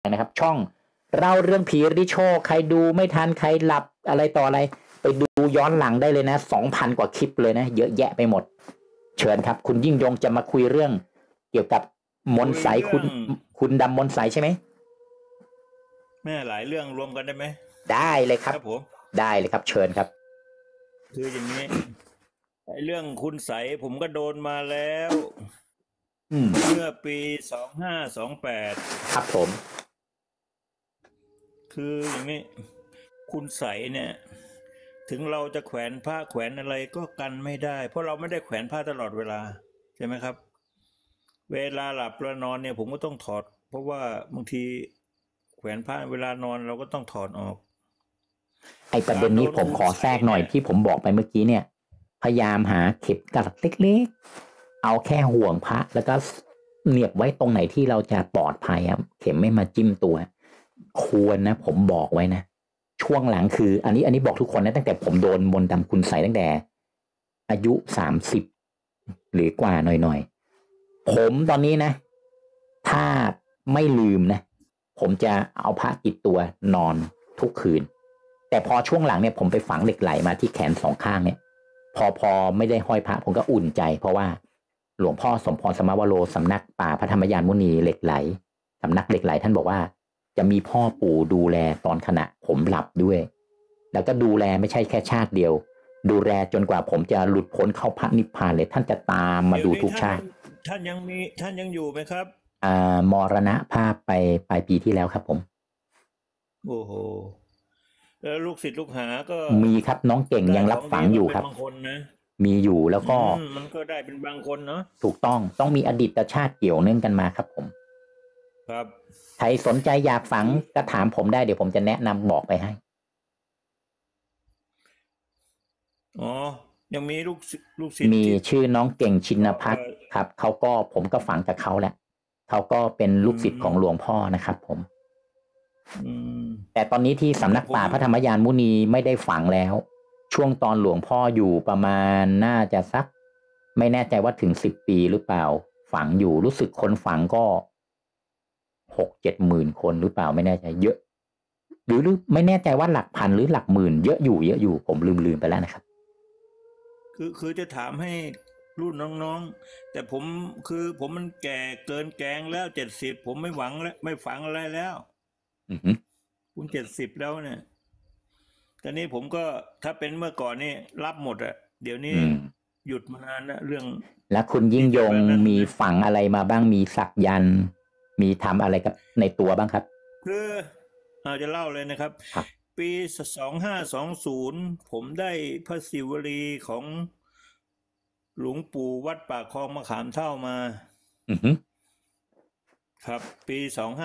นะครับช่องเล่าเรื่องผีริโชคใครดูไม่ทันใครหลับอะไรต่ออะไรไปดูย้อนหลังได้เลยนะ 2,000 กว่าคลิปเลยนะเยอะแยะไปหมดเชิญครับคุณยิ่งยงจะมาคุยเรื่องเกี่ยวกับมนต์ใสคุณดำมนต์ใสใช่ไหมแม่หลายเรื่องรวมกันได้ไหมได้เลยครับผมได้เลยครับเชิญครับคืออย่างนี้เรื่องคุณใสผมก็โดนมาแล้วเมื่อปี2528 ครับผมคืออย่างนี้คุณใสเนี่ยถึงเราจะแขวนผ้าแขวนอะไรก็กันไม่ได้เพราะเราไม่ได้แขวนผ้าตลอดเวลาใช่ไหมครับเวลาหลับเวลานอนเนี่ยผมก็ต้องถอดเพราะว่าบางทีแขวนผ้าเวลานอนเราก็ต้องถอดออกไอ้ประเด็นนี้ผมขอแทรกหน่อยที่ผมบอกไปเมื่อกี้เนี่ยพยายามหาเข็มกลัดเล็กๆเอาแค่ห่วงพระแล้วก็เหน็บไว้ตรงไหนที่เราจะปลอดภัยครับเข็มไม่มาจิ้มตัวควรนะผมบอกไว้นะช่วงหลังคืออันนี้บอกทุกคนนะตั้งแต่ผมโดนมนต์ดำคุณใสตั้งแต่อายุ30หรือกว่าหน่อยผมตอนนี้นะถ้าไม่ลืมนะผมจะเอาพระติดตัวนอนทุกคืนแต่พอช่วงหลังเนี่ยผมไปฝังเหล็กไหลมาที่แขน2 ข้างเนี่ยพอไม่ได้ห้อยพระผมก็อุ่นใจเพราะว่าหลวงพ่อสมพรสมวโรสำนักป่าพระธรรมยานมุนีเหล็กไหลสำนักเหล็กไหลท่านบอกว่าจะมีพ่อปู่ดูแลตอนขณะผมหลับด้วยแล้วก็ดูแลไม่ใช่แค่ชาติเดียวดูแลจนกว่าผมจะหลุดพ้นเข้าพระนิพพานเลยท่านจะตามมาดูทุกชาติท่านยังอยู่ไหมครับมรณภาพไปปลายปีที่แล้วครับผมโอ้โหแล้วลูกศิษย์ลูกหาก็มีครับน้องเก่งยังรับฝังอยู่ครับบางคนนะมีอยู่แล้วก็มันก็ได้เป็นบางคนเนาะถูกต้องมีอดีตชาติเกี่ยวเนื่องกันมาครับผมครับใครสนใจอยากฝังก็ถามผมได้เดี๋ยวผมจะแนะนำบอกไปให้อ๋อยังมีลูกศิษย์มีชื่อน้องเก่งชินภัทรครับเขาก็ผมก็ฝังกับเขาแหละเขาก็เป็นลูกศิษย์ของหลวงพ่อนะครับผมแต่ตอนนี้ที่สำนักป่าพระธรรมยานมุนีไม่ได้ฝังแล้วช่วงตอนหลวงพ่ออยู่ประมาณน่าจะสักไม่แน่ใจว่าถึง10 ปีหรือเปล่าฝังอยู่รู้สึกคนฝังก็6-7 หมื่นคนหรือเปล่าไม่แน่ใจเยอะหรือไม่แน่ใจว่าหลักพันหรือหลักหมื่นเยอะอยู่ผมลืมไปแล้วนะครับคือจะถามให้รุ่นน้องๆแต่ผมมันแก่เกินแกงแล้ว70ผมไม่หวังแล้วไม่ฝังอะไรแล้วคุณ70แล้วเนี่ยตอนนี้ผมก็ถ้าเป็นเมื่อก่อนนี่รับหมดอะเดี๋ยวนี้หยุดมานานแล้วเรื่องแล้วคุณยิ่งยงมีฝังอะไรมาบ้างมีสักยันมีทำอะไรกับในตัวบ้างครับคือจะเล่าเลยนะครับปี2520ผมได้พระศิวลีของหลวงปู่วัดปากคลองมะขามเท่ามาครับปี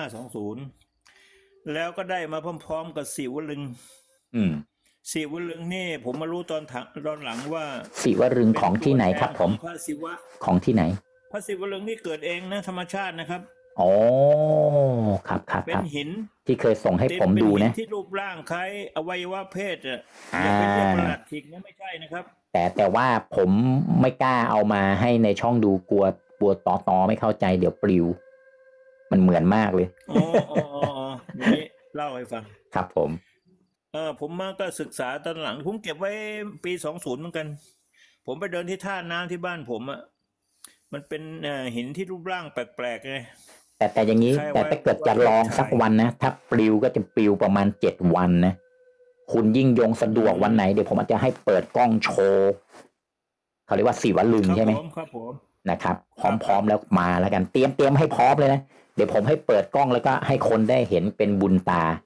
2520แล้วก็ได้มาพร้อมๆกับศิวลึงศิวลึงนี่ผมมารู้ตอนหลังว่าศิวลึงของที่ไหนครับผมพระศิวะของที่ไหนพระศิวลึงนี่เกิดเองนะธรรมชาตินะครับอ๋อครับเป็นหินที่เคยส่งให้ผมดูนะที่รูปร่างคล้ายอวัยวะเพศอ่ะอย่าเป็นเรื่องประหลาดทิ้งนะไม่ใช่นะครับแต่ว่าผมไม่กล้าเอามาให้ในช่องดูกลัวต่อไม่เข้าใจเดี๋ยวปลิวมันเหมือนมากเลยอ๋อนี่เล่าให้ฟังครับผมผมมาก็ศึกษาตอนหลังผมเก็บไว้ปี20เหมือนกันผมไปเดินที่ท่าน้ำที่บ้านผมอ่ะมันเป็นหินที่รูปร่างแปลกๆไงแต่อย่างนี้แต่ถ้าเกิดจะลองสักวันนะถ้าปลิวก็จะปลิวประมาณ7 วันนะคุณยิ่งยงสะดวกวันไหนเดี๋ยวผมอาจจะให้เปิดกล้องโชว์เขาเรียกว่าศิวลึงใช่ไหมครับผมนะครับพร้อมแล้วมาแล้วกันเตรียมให้พร้อมเลยนะเดี๋ยวผมให้เปิดกล้องแล้วก็ให้คนได้เห็นเป็นบุญตา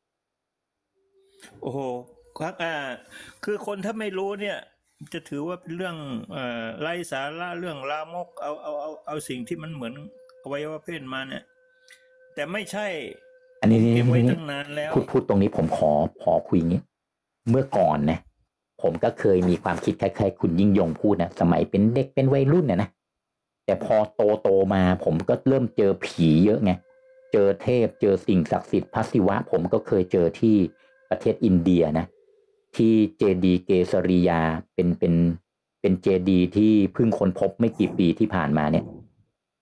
โอ้โหครับคือคนถ้าไม่รู้เนี่ยจะถือว่าเป็นเรื่องไร้สาระเรื่องลามกเอาสิ่งที่มันเหมือนอวัยวะเพศมาเนี่ยแต่ไม่ใช่อันนี้เก็บไว้ตั้งนานแล้วพูดตรงนี้ผมขอคุยงี้เมื่อก่อนนะผมก็เคยมีความคิดคล้ายๆคุณยิ่งยงพูดนะสมัยเป็นเด็กเป็นวัยรุ่นนะแต่พอโตมาผมก็เริ่มเจอผีเยอะไงเจอเทพเจอสิ่งศักดิ์สิทธิ์พระศิวะผมก็เคยเจอที่ประเทศอินเดียนะที่เจดีย์เกสริยาเป็นเจดีย์ที่เพิ่งค้นพบไม่กี่ปีที่ผ่านมาเนี่ย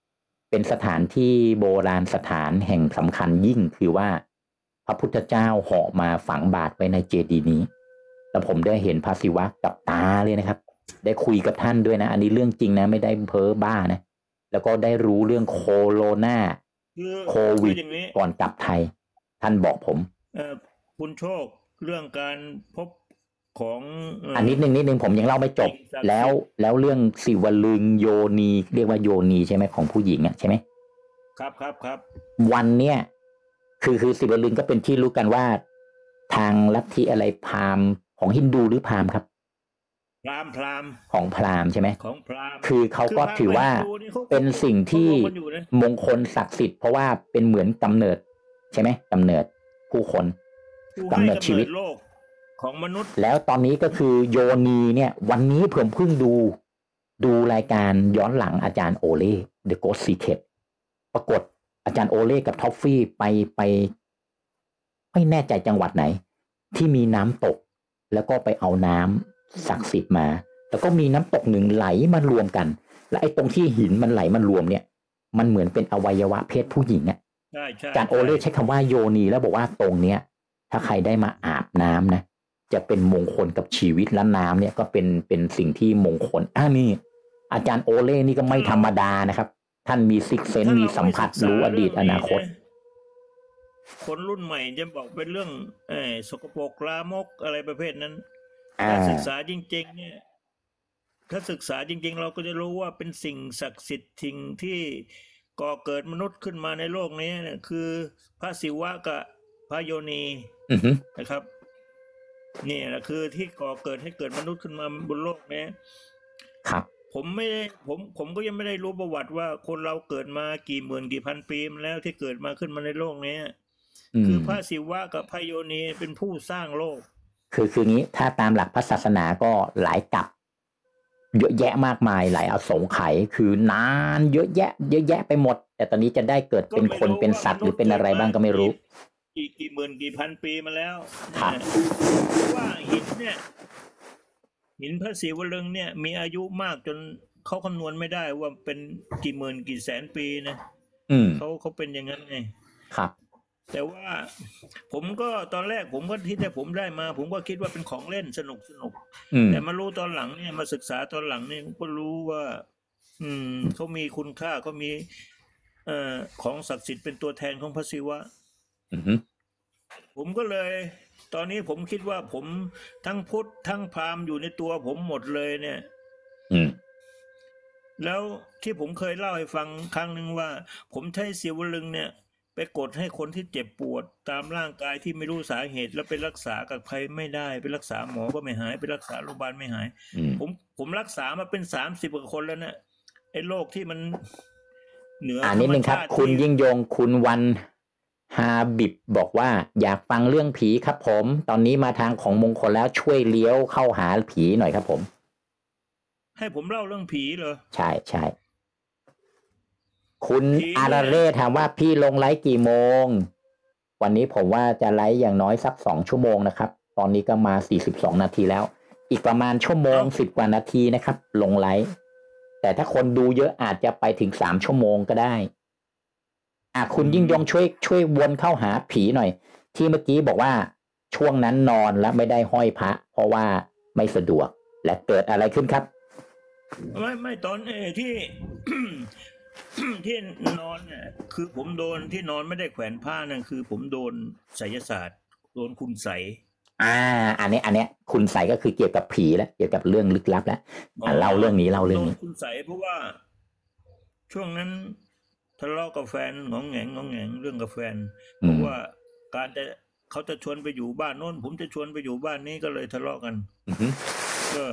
เป็นสถานที่โบราณสถานแห่งสำคัญยิ่งคือว่าพระพุทธเจ้าเหาะมาฝังบาตรไว้ในเจดีย์นี้แล้วผมได้เห็นพระศิวะกับตาเลยนะครับได้คุยกับท่านด้วยนะอันนี้เรื่องจริงนะไม่ได้เพ้อบ้านะแล้วก็ได้รู้เรื่องโคโรนาโควิดก่อนกลับไทยท่านบอกผมคุณโชคเรื่องการพบของอันนิดนึงผมยังเล่าไม่จบแล้วเรื่องสิวลึงโยนีเรียกว่าโยนีใช่ไหมของผู้หญิงอ่ะใช่ไหมครับวันเนี้ยคือสิวลึงก็เป็นที่รู้กันว่าทางลัทธิอะไรพราหมณ์ของฮินดูหรือพราหมณ์ครับพราหมณ์ของพราหมณ์ใช่ไหมของพราหมณ์คือเขาก็ถือว่าเป็นสิ่งที่มงคลศักดิ์สิทธิ์เพราะว่าเป็นเหมือนกำเนิดใช่ไหมกำเนิดผู้คนกำเนิดชีวิตโลกของมนุษย์แล้วตอนนี้ก็คือโยนีเนี่ยวันนี้ผมเพิ่งดูรายการย้อนหลังอาจารย์โอเล่ The Ghost Secret ปรากฏอาจารย์โอเล่กับท็อฟฟี่ไปไม่แน่ใจจังหวัดไหนที่มีน้ำตกแล้วก็ไปเอาน้ำศักดิ์สิทธิ์มาแล้วก็มีน้ำตกหนึ่งไหลมารวมกันและไอ้ตรงที่หินมันไหลมารวมเนี่ยมันเหมือนเป็นอวัยวะเพศผู้หญิงอ่ะอาจารย์โอเล่ใช้คำว่าโยนีแล้วบอกว่าตรงเนี้ยถ้าใครได้มาอาบน้ำนะจะเป็นมงคลกับชีวิตและน้ำเนี่ยก็เป็นสิ่งที่มงคลนี่อาจารย์โอเล่นี่ก็ไม่ธรรมดานะครับท่านมีซิกเซนส์มีสัมผัสรู้อดีตอนาคตคนรุ่นใหม่จะบอกเป็นเรื่องสกปรกลามกอะไรประเภทนั้นถ้าศึกษาจริงๆเนี่ยถ้าศึกษาจริงๆเราก็จะรู้ว่าเป็นสิ่งศักดิ์สิทธิ์สิ่งที่ก่อเกิดมนุษย์ขึ้นมาในโลกนี้เนี่ยคือพระศิวะกับพระโยนีนะครับนี่แหละคือที่ก่อเกิดให้เกิดมนุษย์ขึ้นมาบนโลกนี้ครับผมก็ยังไม่ได้รู้ประวัติว่าคนเราเกิดมากี่หมื่นกี่พันปีมาแล้วที่เกิดมาขึ้นมาในโลกนี้คือพระศิวะกับพระโยนีเป็นผู้สร้างโลกคืองี้ถ้าตามหลักพระศาสนาก็หลายกับเยอะแยะมากมายหลายอสงไขยคือนานเยอะแยะไปหมดแต่ตอนนี้จะได้เกิดเป็นคนเป็นสัตว์หรือเป็นอะไรบ้างก็ไม่รู้กี่หมื่นกี่พันปีมาแล้วว่าหินพระศิวลึงเนี่ยมีอายุมากจนเขาคำนวณไม่ได้ว่าเป็นกี่หมื่นกี่แสนปีนะเขาเป็นอย่างนั้นไงครับแต่ว่าผมก็ตอนแรกผมก็ที่แต่ผมได้มาผมก็คิดว่าเป็นของเล่นสนุกแต่มารู้ตอนหลังเนี่ยมาศึกษาตอนหลังเนี่ยก็รู้ว่าเขามีคุณค่าเขามีของศักดิ์สิทธิ์เป็นตัวแทนของพระศิวะผมก็เลยตอนนี้ผมคิดว่าผมทั้งพุทธทั้งพราหมณ์อยู่ในตัวผมหมดเลยเนี่ยแล้วที่ผมเคยเล่าให้ฟังครั้งหนึ่งว่าผมใช้ศิวลึงเนี่ยไปกดให้คนที่เจ็บปวดตามร่างกายที่ไม่รู้สาเหตุแล้วไปรักษากับใครไม่ได้ไปรักษาหมอก็ไม่หายไปรักษาโรงพยาบาลไม่หายผมรักษามาเป็น30 กว่าคนแล้วนะไอ้โรคที่มันเหนือนิดนึงครับคุณยิ่งยงคุณวันฮาบิบบอกว่าอยากฟังเรื่องผีครับผมตอนนี้มาทางของมงคลแล้วช่วยเลี้ยวเข้าหาผีหน่อยครับผมให้ผมเล่าเรื่องผีเหรอใช่คุณอาราเร่ถามว่าพี่ลงไลฟ์กี่โมงวันนี้ผมว่าจะไลฟ์อย่างน้อยสัก2 ชั่วโมงนะครับตอนนี้ก็มา42 นาทีแล้วอีกประมาณชั่วโมง10 กว่านาทีนะครับลงไลฟ์แต่ถ้าคนดูเยอะอาจจะไปถึง3 ชั่วโมงก็ได้คุณยิ่งยงช่วยวนเข้าหาผีหน่อยที่เมื่อกี้บอกว่าช่วงนั้นนอนแล้วไม่ได้ห้อยพระเพราะว่าไม่สะดวกและเกิดอะไรขึ้นครับไม่ตอนที่ ที่นอนเนี่ยคือผมโดนที่นอนไม่ได้แขวนผ้านั่นคือผมโดนไสยศาสตร์โดนคุณไสอันนี้คุณไสก็คือเกี่ยวกับผีแล้วเกี่ยวกับเรื่องลึกลับแล้วเล่าเรื่องนี้คุณไสเพราะว่าช่วงนั้นทะเลาะกับแฟนงองแงงเรื่องกับแฟนเพราะว่าเขาจะชวนไปอยู่บ้านโน้นผมจะชวนไปอยู่บ้านนี้ก็เลยทะเลาะกันก็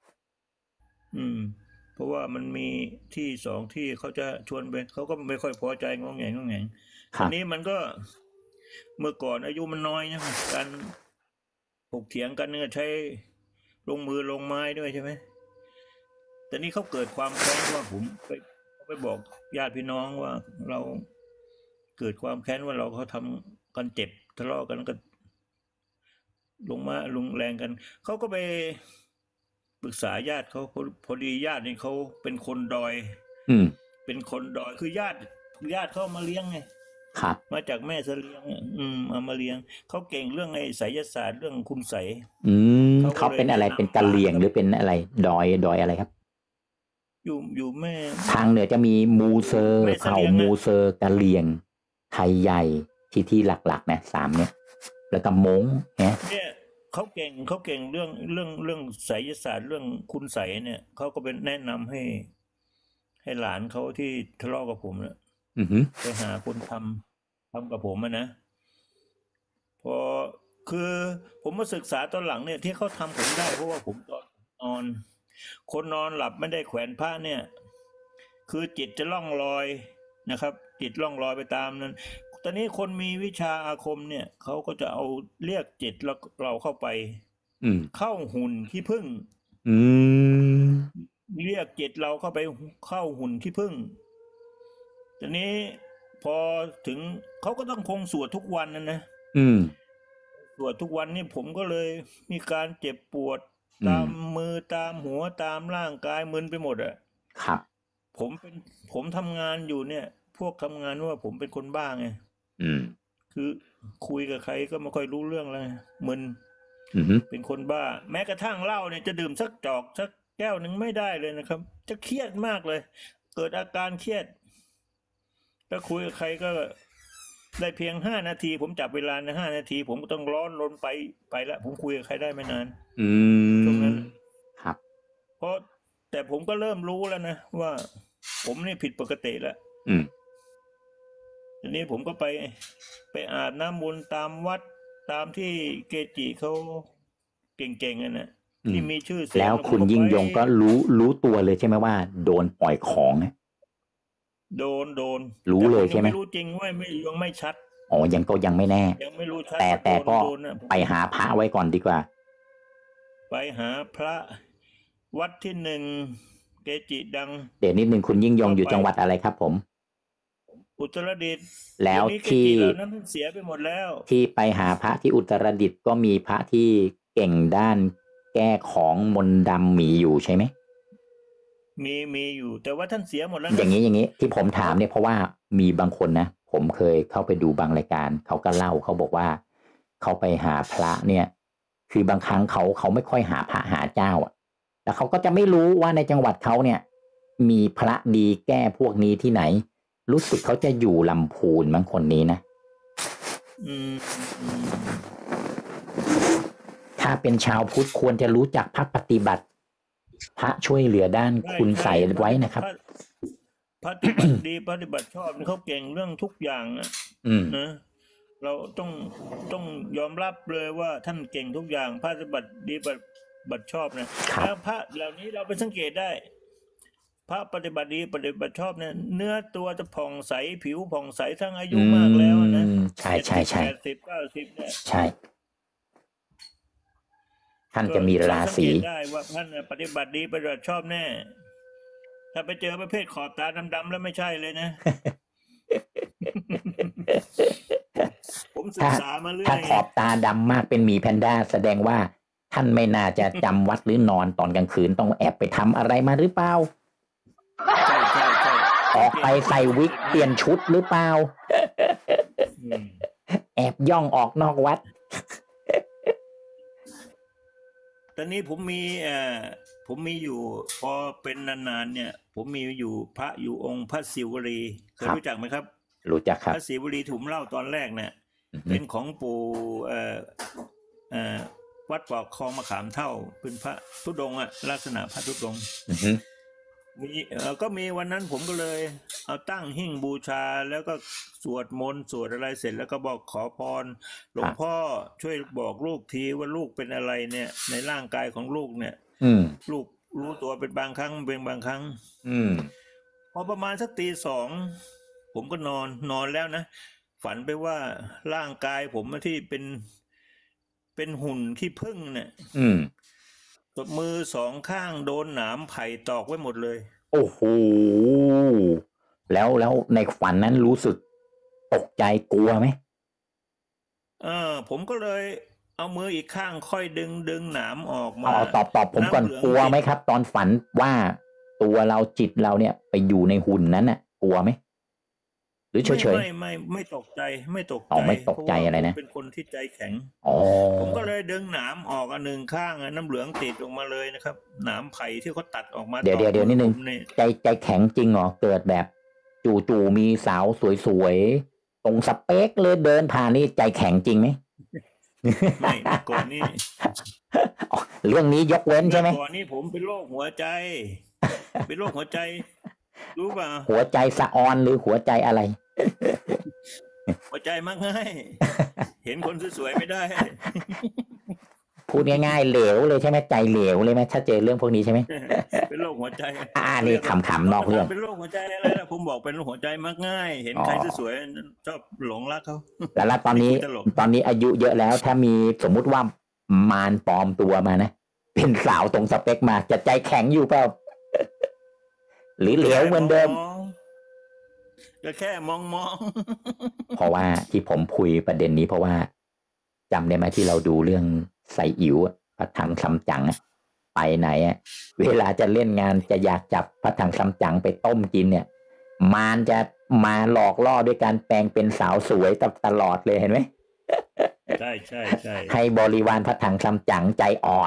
เพราะว่ามันมีที่2ที่เขาจะชวนไปเขาก็ไม่ค่อยพอใจงองแงงทีนี้มันก็เมื่อก่อนอายุมันน้อยใช่ไหมการถกเถียงกันเนี่ยใช้ลงมือลงไม้ด้วยใช่ไหมแต่นี่เขาเกิดความแค้นว่าผมไปบอกญาติพี่น้องว่าเราเกิดความแค้นว่าเราเขาทำกันเจ็บทะเลาะกันก็ลงแรงกันเขาก็ไปปรึกษาญาติเขาพอดีญาตินี่เขาเป็นคนดอยเป็นคนดอยคือญาติเขามาเลี้ยงไงครับมาจากแม่เสลียงเอามาเลี้ยงเขาเก่งเรื่องไอ้ไสยศาสตร์เรื่องคุณไสยเขาเป็นอะไรเป็นกะเหรี่ยงหรือเป็นอะไรดอยอะไรครับอยู่แม่ทางเหนือจะมีมูเซอร์เผ่ามูเซอร์กะเหรี่ยงไทยใหญ่ที่หลักๆนะ3เนี่ยแล้วก็ม้งเนี่ยเขาเก่งเรื่องไสยศาสตร์เรื่องคุณไสยเนี่ยเขาก็เป็นแนะนำให้หลานเขาที่ทะเลาะกับผมเนี่ยไปหาคนทำกับผมนะพอคือผมมาศึกษาตอนหลังเนี่ยที่เขาทำผมได้เพราะว่าผมตอนนอนคนนอนหลับไม่ได้แขวนผ้าเนี่ยคือจิตจะล่องลอยนะครับจิตล่องลอยไปตามนั้นตอนนี้คนมีวิชาอาคมเนี่ยเขาก็จะเอาเรียกจิตเราเข้าไปเข้าหุ่นขี้ผึ้งเรียกจิตเราเข้าไปเข้าหุ่นขี้ผึ้งตอนนี้พอถึงเขาก็ต้องคงสวดทุกวันนะสวดทุกวันนี่ผมก็เลยมีการเจ็บปวดตามมือตามหัวตามร่างกายมึนไปหมดอ่ะครับผมทำงานอยู่เนี่ยพวกทำงานว่าผมเป็นคนบ้าไงคือคุยกับใครก็ไม่ค่อยรู้เรื่องเลยมึนเป็นคนบ้าแม้กระทั่งเหล้าเนี่ยจะดื่มสักจอกสักแก้วหนึ่งไม่ได้เลยนะครับจะเครียดมากเลยเกิดอาการเครียดแล้วคุยกับใครก็ได้เพียง5 นาทีผมจับเวลานะ5 นาทีผมก็ต้องร้อนรนไปแล้วผมคุยกับใครได้ไม่นานตรงนั้นครับเพราะแต่ผมก็เริ่มรู้แล้วนะว่าผมนี่ผิดปกติแล้วทีนี้ผมก็ไปอาบน้ำมนต์ตามวัดตามที่เกจิเขาเก่งๆนะที่มีชื่อเสียงแล้วคุณยิ่งยงก็รู้ตัวเลยใช่ไหมว่าโดนปล่อยของโดนรู้เลยใช่ไหมไม่รู้จริงว่ายังไม่ชัดยังไม่แน่ยังไม่รู้ชัดแต่ก็ไปหาพระไว้ก่อนดีกว่าไปหาพระวัดที่1เกจิดังเดี๋ยวนิดนึงคุณยิ่งยงอยู่จังหวัดอะไรครับผมอุตรดิตถ์แล้วที่นั้นเสียไปหมดแล้วที่ไปหาพระที่อุตรดิตถ์ก็มีพระที่เก่งด้านแก้ของมนต์ดำมีอยู่ใช่ไหมมีอยู่แต่ว่าท่านเสียหมดแล้วอย่างนี้ที่ผมถามเนี่ยเพราะว่ามีบางคนนะผมเคยเข้าไปดูบางรายการเขาก็เล่าเขาบอกว่าเขาไปหาพระเนี่ยคือบางครั้งเขาไม่ค่อยหาพระหาเจ้าอ่ะแล้วเขาก็จะไม่รู้ว่าในจังหวัดเขาเนี่ยมีพระดีแก้พวกนี้ที่ไหนรู้สึกเขาจะอยู่ลำพูนบางคนนี้นะถ้าเป็นชาวพุทธควรจะรู้จักพระปฏิบัติพระช่วยเหลือด้านคุณใส่ไว้นะครับปฏิบัติดีปฏิบัติชอบเขาเก่งเรื่องทุกอย่างนะเราต้องยอมรับเลยว่าท่านเก่งทุกอย่างปฏิบัติดีปฏิบัติชอบนะแล้วพระเหล่านี้เราไปสังเกตได้พระปฏิบัติดีปฏิบัติชอบเนี่ยเนื้อตัวจะผ่องใสผิวผ่องใสทั้งอายุมากแล้วนะใช่ 80 90เนี่ยใช่ท่านจะมีราศีได้ว่าท่านปฏิบัติดีปฏิบัติชอบแน่ถ้าไปเจอประเภทขอบตาดำๆแล้วไม่ใช่เลยนะผมศึกษามาเรื่อยถ้าขอบตาดำมากเป็นหมีแพนด้าแสดงว่าท่านไม่น่าจะจำวัดหรือนอนตอนกลางคืนต้องแอบไปทำอะไรมาหรือเปล่าใช่ออกไปใส่วิกเปลี่ยนชุดหรือเปล่าแอบย่องออกนอกวัดตอนนี้ผมมีอยู่พอเป็นนานๆเนี่ยผมมีอยู่พระอยู่องค์พระศิวลีเคยรู้จักไหมครับรู้จักครับพระศิวลีถุมเล่าตอนแรกเนี่ยเป็นของปู่วัดปอกคลองมะขามเท่าเป็นพระธุดงค์ลักษณะพระธุดงค์ก็มีวันนั้นผมก็เลยเอาตั้งหิ้งบูชาแล้วก็สวดมนต์สวดอะไรเสร็จแล้วก็บอกขอพรหลวงพ่อช่วยบอกลูกทีว่าลูกเป็นอะไรเนี่ยในร่างกายของลูกเนี่ยลูกรู้ตัวเป็นบางครั้งเป็นบางครั้งพอประมาณสักตี 2ผมก็นอนแล้วนะฝันไปว่าร่างกายผมที่เป็นหุ่นขี้ผึ้งเนี่ยมือ2 ข้างโดนหนามไผ่ตอกไว้หมดเลยโอ้โหแล้วในฝันนั้นรู้สึกตกใจกลัวไหมผมก็เลยเอามืออีกข้างค่อยดึงหนามออกมาตอบผมก่อนกลัวไหมครับตอนฝันว่าตัวเราจิตเราเนี่ยไปอยู่ในหุ่นนั้นน่ะกลัวไหมหรือเฉยไม่ตกใจไม่ตกอ๋อใจไม่ตกใจอะไรนะผมเป็นคนที่ใจแข็งอ๋อผมก็เลยดึงหนามออกอันหนึ่งข้างน้ำเหลืองติดออกมาเลยนะครับหนามไผ่ที่เขาตัดออกมาเดี๋ยวนิดนึงผมเนี่ยใจแข็งจริงเหรอเกิดแบบจู่ๆมีสาวสวยๆตรงสเปคเลยเดินผ่านนี่ใจแข็งจริงไหมไม่ก่อนนี้อ๋อเรื่องนี้ยกเว้นใช่ไหมก่อนนี้ผมเป็นโรคหัวใจ เป็นโรคหัวใจ รู้ป่ะหัวใจสะออนหรือหัวใจอะไรหัวใจมักง่ายเห็นคนสวยๆไม่ได้พูดง่ายๆเหลวเลยใช่ไหมใจเหลวเลยไหมถ้าเจอเรื่องพวกนี้ใช่ไหมเป็นโรคหัวใจนี่ขำๆนอกเรื่องเป็นโรคหัวใจอะไรนะผมบอกเป็นโรคหัวใจมักง่าย เห็นใครสวยๆชอบหลงรักเขาแล้วตอนนี้อายุเยอะแล้วถ้ามีสมมุติว่ามารปลอมตัวมานะเป็นสาวตรงสเปคมาจะใจแข็งอยู่เปล่า หรือเหลวเหมือนเดิมก็แค่มองเพราะว่าที่ผมคุยประเด็นนี้เพราะว่าจำได้ไหมที่เราดูเรื่องไซอิ๋วพระถังซัมจั๋งไปไหนเวลาจะเล่นงานจะอยากจับพระถังซัมจั๋งไปต้มกินเนี่ยมารจะมาหลอกล่อด้วยการแปลงเป็นสาวสวยตลอดเลยเห็นไหมใช่ใช่ใช่ให้บริวารพระถังซัมจั๋งใจอ่อน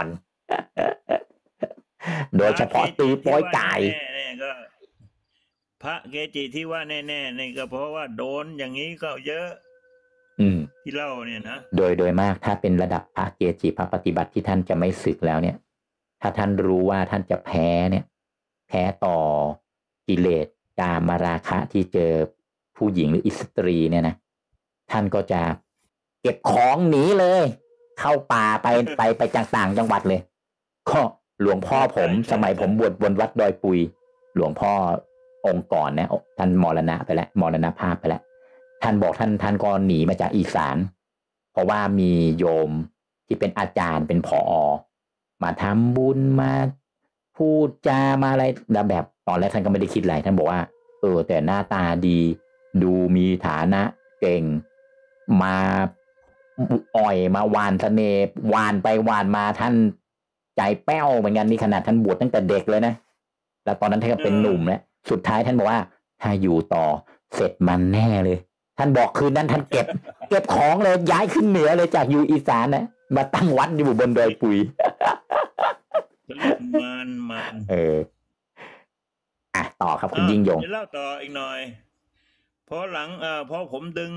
โดยเฉพาะตีโป้ยไก่ก็พระเกจิที่ว่าแน่ๆนี่ก็เพราะว่าโดนอย่างนี้ก็เยอะที่เล่าเนี่ยนะโดยมากถ้าเป็นระดับพระเกจิพระปฏิบัติที่ท่านจะไม่สึกแล้วเนี่ยถ้าท่านรู้ว่าท่านจะแพ้เนี่ยแพ้ต่อกิเลสกามราคะที่เจอผู้หญิงหรืออิสตรีเนี่ยนะท่านก็จะเก็บของหนีเลยเข้าป่าไปต่างจังหวัดเลยก็หลวงพ่อผมสมัยผมบวชบนวัดดอยปุยหลวงพ่อองค์ก่อนนะท่านมรณภาพไปแล้วท่านบอกท่านก็หนีมาจากอีสานเพราะว่ามีโยมที่เป็นอาจารย์เป็นผอ.มาทำบุญมาพูดจามาอะไรแล้วแบบตอนแรกท่านก็ไม่ได้คิดอะไรท่านบอกว่าแต่หน้าตาดีดูมีฐานะเก่งมาอ่อยมาวานเสน่ห์วานไปวานมาท่านใจแป้วเหมือนกันนี่ขนาดท่านบวชตั้งแต่เด็กเลยนะแล้วตอนนั้นท่านก็เป็นหนุ่มแล้วสุดท้ายท่านบอกว่าถ้าอยู่ต่อเสร็จมันแน่เลยท่านบอกคืนนั้นท่านเก็บของเลยย้ายขึ้นเหนือเลยจากอยู่อีสานนะมาตั้งวัดอยู่บนดอยปุยมันต่อครับคุณยิ่งยงเล่าต่ออีกหน่อยพอหลังพอผมดึง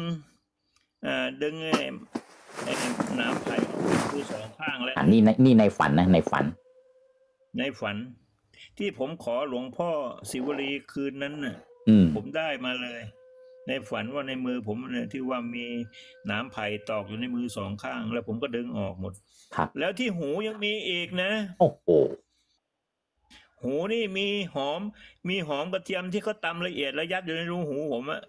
น้ำไผ่คือสองข้างแล้วนี่ในฝันนะในฝันที่ผมขอหลวงพ่อศิวลีคืนนั้นน่ะผมได้มาเลยในฝันว่าในมือผมเนี่ยที่ว่ามีน้ำไผ่ตอกอยู่ในมือสองข้างแล้วผมก็ดึงออกหมดแล้วที่หูยังมีอีกนะโอ้โหหูนี่มีหอมกระเทียมที่เขาตำละเอียดแล้วยัดอยู่ในรูหูผมอะ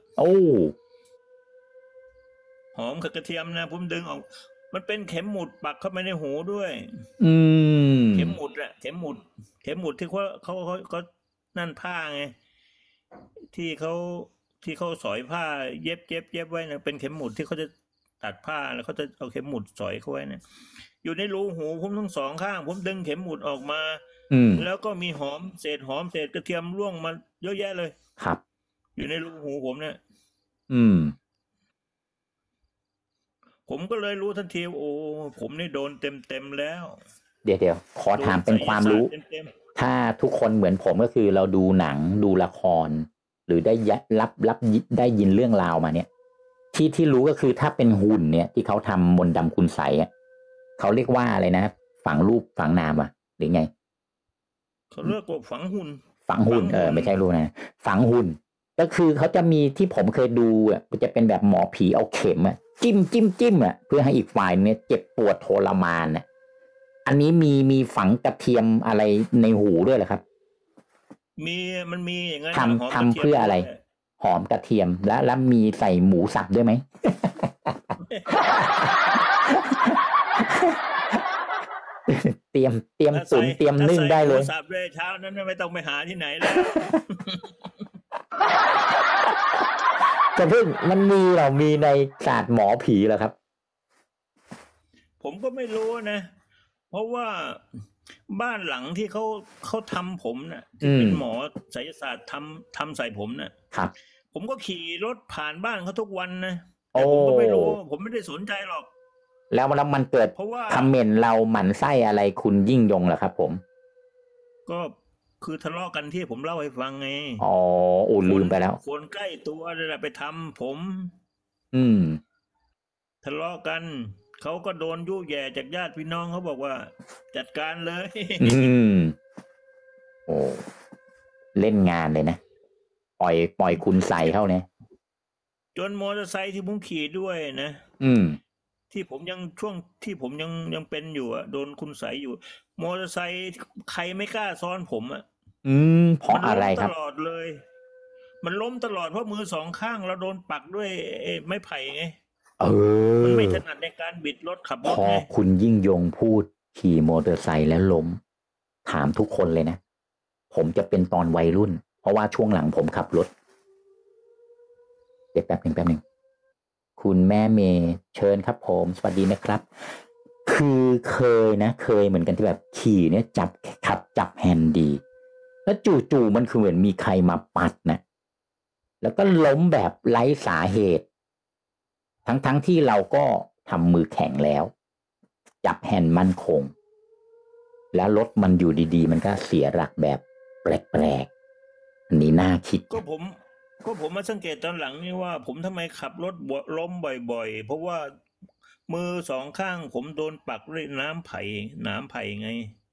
หอมกับกระเทียมนะผมดึงออกมันเป็นเข็มหมุดปักเข้าไปในหูด้วยเข็มหมุดที่เขานั่นผ้าไงที่เขาสอยผ้าเย็บไว้นะเป็นเข็มหมุดที่เขาจะตัดผ้าแล้วเขาจะเอาเข็มหมุดสอยเข้าไว้นะอยู่ในรูหูผมทั้งสองข้างผมดึงเข็มหมุดออกมาแล้วก็มีเศษกระเทียมร่วงมาเยอะแยะเลยครับอยู่ในรูหูผมเนี่ยผมก็เลยรู้ทันทีโอ้ผมนี่โดนเต็มแล้วเดี๋ยวขอถามเป็นความรู้ถ้าทุกคนเหมือนผมก็คือเราดูหนังดูละครหรือได้รับได้ยินเรื่องราวมาเนี่ยที่รู้ก็คือถ้าเป็นหุ่นเนี่ยที่เขาทำมนต์ดำคุณใสเขาเรียกว่าอะไรนะฝังรูปฝังนามหรือไงเขาเรียกว่าฝังหุ่นไม่ใช่รู้นะฝังหุ่นก็คือเขาจะมีที่ผมเคยดูจะเป็นแบบหมอผีเอาเข็มจิ้มเพื่อให้อีกฝ่ายเนี่ยเจ็บปวดทรมานอันนี้มีฝังกระเทียมอะไรในหูด้วยเหรอครับมันมีอย่างนั้นทำเพื่ออะไรหอมกระเทียมแล้วมีใส่หมูสับด้วยไหม เตรียมตุ๋นเตรียมนึ่งได้เลยสับเลยเช้านั้นไม่ต้องไปหาที่ไหนแล้วจะเพิ่งมันมีในศาสตร์หมอผีเหรอครับผมก็ไม่รู้นะเพราะว่าบ้านหลังที่เขาทำผมน่ะที่เป็นหมอไสยศาสตร์ทำใส่ผมน่ะครับผมก็ขี่รถผ่านบ้านเขาทุกวันนะโอ้แต่ผมก็ไม่รู้ผมไม่ได้สนใจหรอกแล้วมันเกิดเพราะว่าคอมเมนต์เราหมั่นไส้อะไรคุณยิ่งยงเหรอครับผมก็คือทะเลาะกันที่ผมเล่าให้ฟังไงอ๋อโอ้ลืมไปแล้วคนใกล้ตัวนี่แหละไปทำผม ทะเลาะกันเขาก็โดนยุแย่จากญาติพี่น้องเขาบอกว่า จัดการเลยโอ้เล่นงานเลยนะปล่อยคุณใส่เข้าเนี่ยจนมอเตอร์ไซค์ที่ผมขี่ด้วยนะที่ผมยังช่วงที่ผมยังเป็นอยู่อ่ะโดนคุณใส่อยู่ มอเตอร์ไซค์ใครไม่กล้าซ้อนผมอ่ะเพราะอะไรครับตลอดเลย มันล้มตลอดเพราะมือสองข้างเราโดนปักด้วยไม้ไผ่ไงมันไม่ถนัดในการบิดรถขับรถไงพอคุณยิ่งยงพูดขี่มอเตอร์ไซค์แล้วล้มถามทุกคนเลยนะผมจะเป็นตอนวัยรุ่นเพราะว่าช่วงหลังผมขับรถเดี๋ยวแป๊บหนึ่งคุณแม่เมย์เชิญครับผมสวัสดีนะครับคือเคยเหมือนกันที่แบบขี่เนี่ยจับแฮนด์ดีแล้วจู่ๆมันคือเหมือนมีใครมาปัดนะแล้วก็ล้มแบบไร้สาเหตุทั้งที่เราก็ทำมือแข็งแล้วจับแฮนด์มั่นคงแล้วรถมันอยู่ดีๆมันก็เสียหลักแบบแปลกๆอันนี้น่าคิดก็ผมมาสังเกตตอนหลังนี่ว่าผมทำไมขับรถล้มบ่อยๆเพราะว่ามือสองข้างผมโดนปักด้วยน้ำไผ่ไง